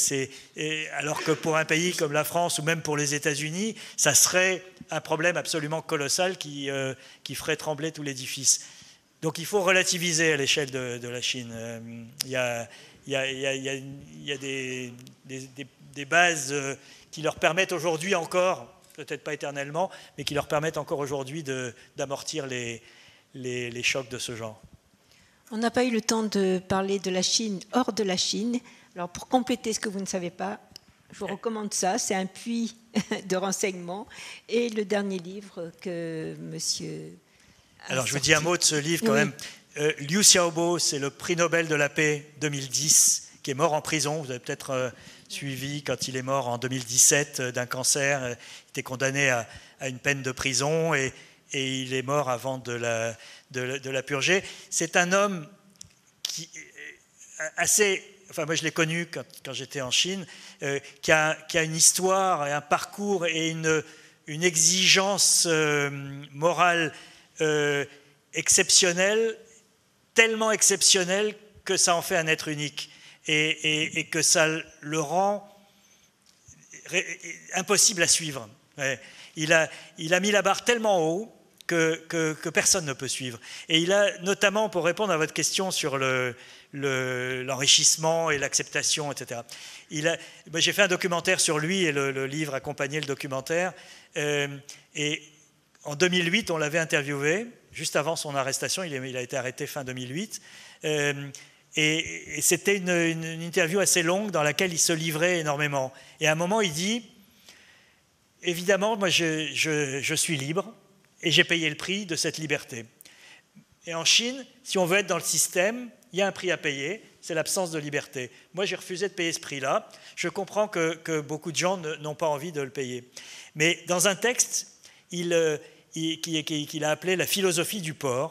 alors que pour un pays comme la France ou même pour les États-Unis, ça serait un problème absolument colossal qui, euh, qui ferait trembler tout l'édifice. Donc il faut relativiser à l'échelle de, de la Chine. Euh, il y a, il y a, il y a, il y a, il y a des, des, des, des bases qui leur permettent aujourd'hui encore, peut-être pas éternellement, mais qui leur permettent encore aujourd'hui d'amortir les, les, les chocs de ce genre. On n'a pas eu le temps de parler de la Chine hors de la Chine. Alors, pour compléter ce que vous ne savez pas, je vous recommande ça. C'est un puits de renseignements. Et le dernier livre que monsieur... Alors, je vous dis un mot de ce livre quand oui. même. Euh, Liu Xiaobo, c'est le prix Nobel de la paix deux mille dix, qui est mort en prison. Vous avez peut-être euh, suivi quand il est mort en deux mille dix-sept euh, d'un cancer. Euh, il était condamné à, à une peine de prison et et il est mort avant de la, de la, de la purger. C'est un homme qui assez, enfin moi je l'ai connu quand, quand j'étais en Chine, euh, qui, a, qui a une histoire et un parcours et une, une exigence euh, morale euh, exceptionnelle, tellement exceptionnelle que ça en fait un être unique et, et, et que ça le rend impossible à suivre. Ouais. Il, a, il a mis la barre tellement haut que, que, que personne ne peut suivre. Et il a notamment, pour répondre à votre question sur le, le, l'enrichissement et l'acceptation, et cetera. Il a, ben j'ai fait un documentaire sur lui et le, le livre accompagnait le documentaire. Euh, et en deux mille huit, on l'avait interviewé, juste avant son arrestation. Il, est, il a été arrêté fin deux mille huit. Euh, et, et c'était une, une, une interview assez longue dans laquelle il se livrait énormément. Et à un moment, il dit... Évidemment, moi, je, je, je suis libre et j'ai payé le prix de cette liberté. Et en Chine, si on veut être dans le système, il y a un prix à payer, c'est l'absence de liberté. Moi, j'ai refusé de payer ce prix-là. Je comprends que, que beaucoup de gens n'ont pas envie de le payer. Mais dans un texte il, il, qu'il, qu'il a appelé « La philosophie du porc »,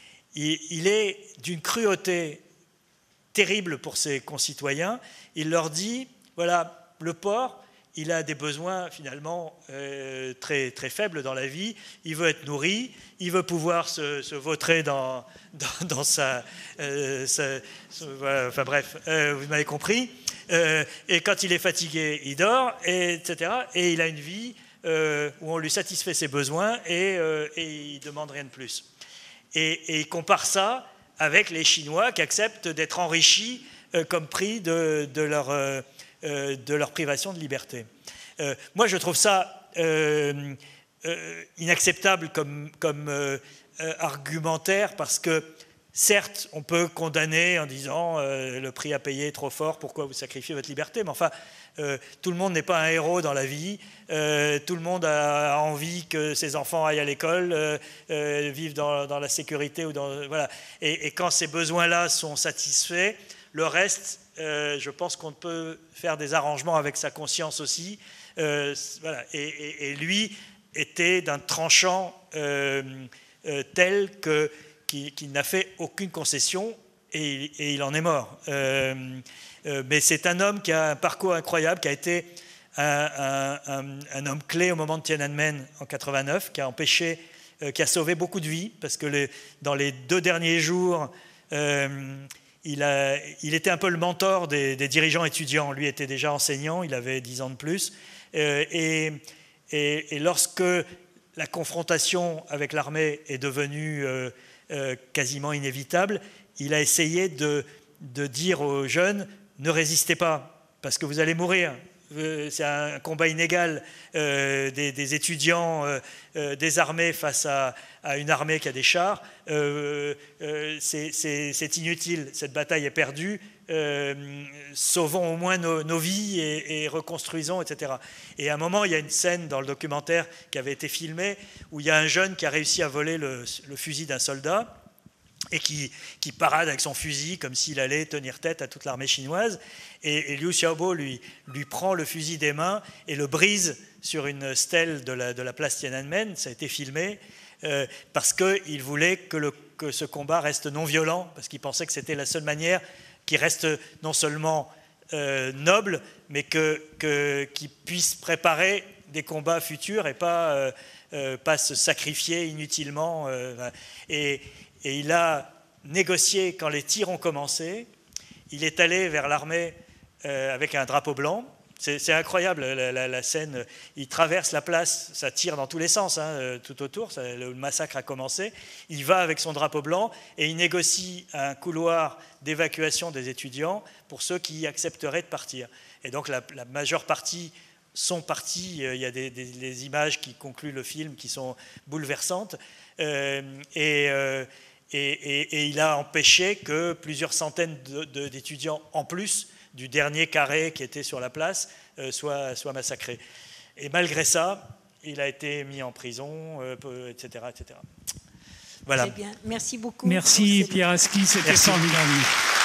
il, il est d'une cruauté terrible pour ses concitoyens. Il leur dit, voilà, le porc, il a des besoins finalement euh, très, très faibles dans la vie. Il veut être nourri, il veut pouvoir se, se vautrer dans, dans, dans sa... Euh, sa, sa voilà, enfin bref, euh, vous m'avez compris. Euh, et quand il est fatigué, il dort, et, etc. Et il a une vie euh, où on lui satisfait ses besoins et, euh, et il ne demande rien de plus. Et, et il compare ça avec les Chinois qui acceptent d'être enrichis euh, comme prix de, de leur... Euh, Euh, de leur privation de liberté. Euh, moi, je trouve ça euh, euh, inacceptable comme, comme euh, euh, argumentaire parce que, certes, on peut condamner en disant euh, le prix à payer est trop fort, pourquoi vous sacrifiez votre liberté, mais enfin, euh, tout le monde n'est pas un héros dans la vie, euh, tout le monde a envie que ses enfants aillent à l'école, euh, euh, vivent dans, dans la sécurité, ou dans, voilà. et, et quand ces besoins-là sont satisfaits, le reste, euh, je pense qu'on peut faire des arrangements avec sa conscience aussi. Euh, voilà. et, et, et lui était d'un tranchant euh, euh, tel que, qu'il, qu'il n'a fait aucune concession et, et il en est mort. Euh, euh, mais c'est un homme qui a un parcours incroyable, qui a été un, un, un, un homme clé au moment de Tiananmen en quatre-vingt-neuf, qui a empêché, euh, qui a sauvé beaucoup de vies, parce que les, dans les deux derniers jours, euh, Il, a, il était un peu le mentor des, des dirigeants étudiants. Lui était déjà enseignant, il avait dix ans de plus. Euh, et, et, et lorsque la confrontation avec l'armée est devenue euh, euh, quasiment inévitable, il a essayé de, de dire aux jeunes « ne résistez pas, parce que vous allez mourir ». C'est un combat inégal euh, des, des étudiants euh, euh, désarmés face à, à une armée qui a des chars. Euh, euh, c'est, c'est, c'est inutile, cette bataille est perdue. Euh, sauvons au moins nos, nos vies et, et reconstruisons, et cetera. Et à un moment, il y a une scène dans le documentaire qui avait été filmée où il y a un jeune qui a réussi à voler le, le fusil d'un soldat et qui, qui parade avec son fusil comme s'il allait tenir tête à toute l'armée chinoise. Et, et Liu Xiaobo lui, lui prend le fusil des mains et le brise sur une stèle de la, de la place Tiananmen. Ça a été filmé euh, parce qu'il voulait que, le, que ce combat reste non violent, parce qu'il pensait que c'était la seule manière qu'il reste non seulement euh, noble, mais que, que, qu'il puisse préparer des combats futurs et pas, euh, euh, pas se sacrifier inutilement. Euh, et, Et il a négocié quand les tirs ont commencé. Il est allé vers l'armée euh, avec un drapeau blanc. C'est, c'est incroyable la, la, la scène. Il traverse la place, ça tire dans tous les sens, hein, tout autour. Ça, le massacre a commencé. Il va avec son drapeau blanc et il négocie un couloir d'évacuation des étudiants pour ceux qui accepteraient de partir. Et donc la, la majeure partie sont partis. Il y a des, des, des images qui concluent le film qui sont bouleversantes. Euh, et, euh, et, et, et il a empêché que plusieurs centaines de, de, d'étudiants en plus du dernier carré qui était sur la place euh, soient, soient massacrés. Et malgré ça, il a été mis en prison, euh, et cetera, et cetera. Voilà. Très bien. Merci beaucoup. Merci Pierre Aski, c'était formidable.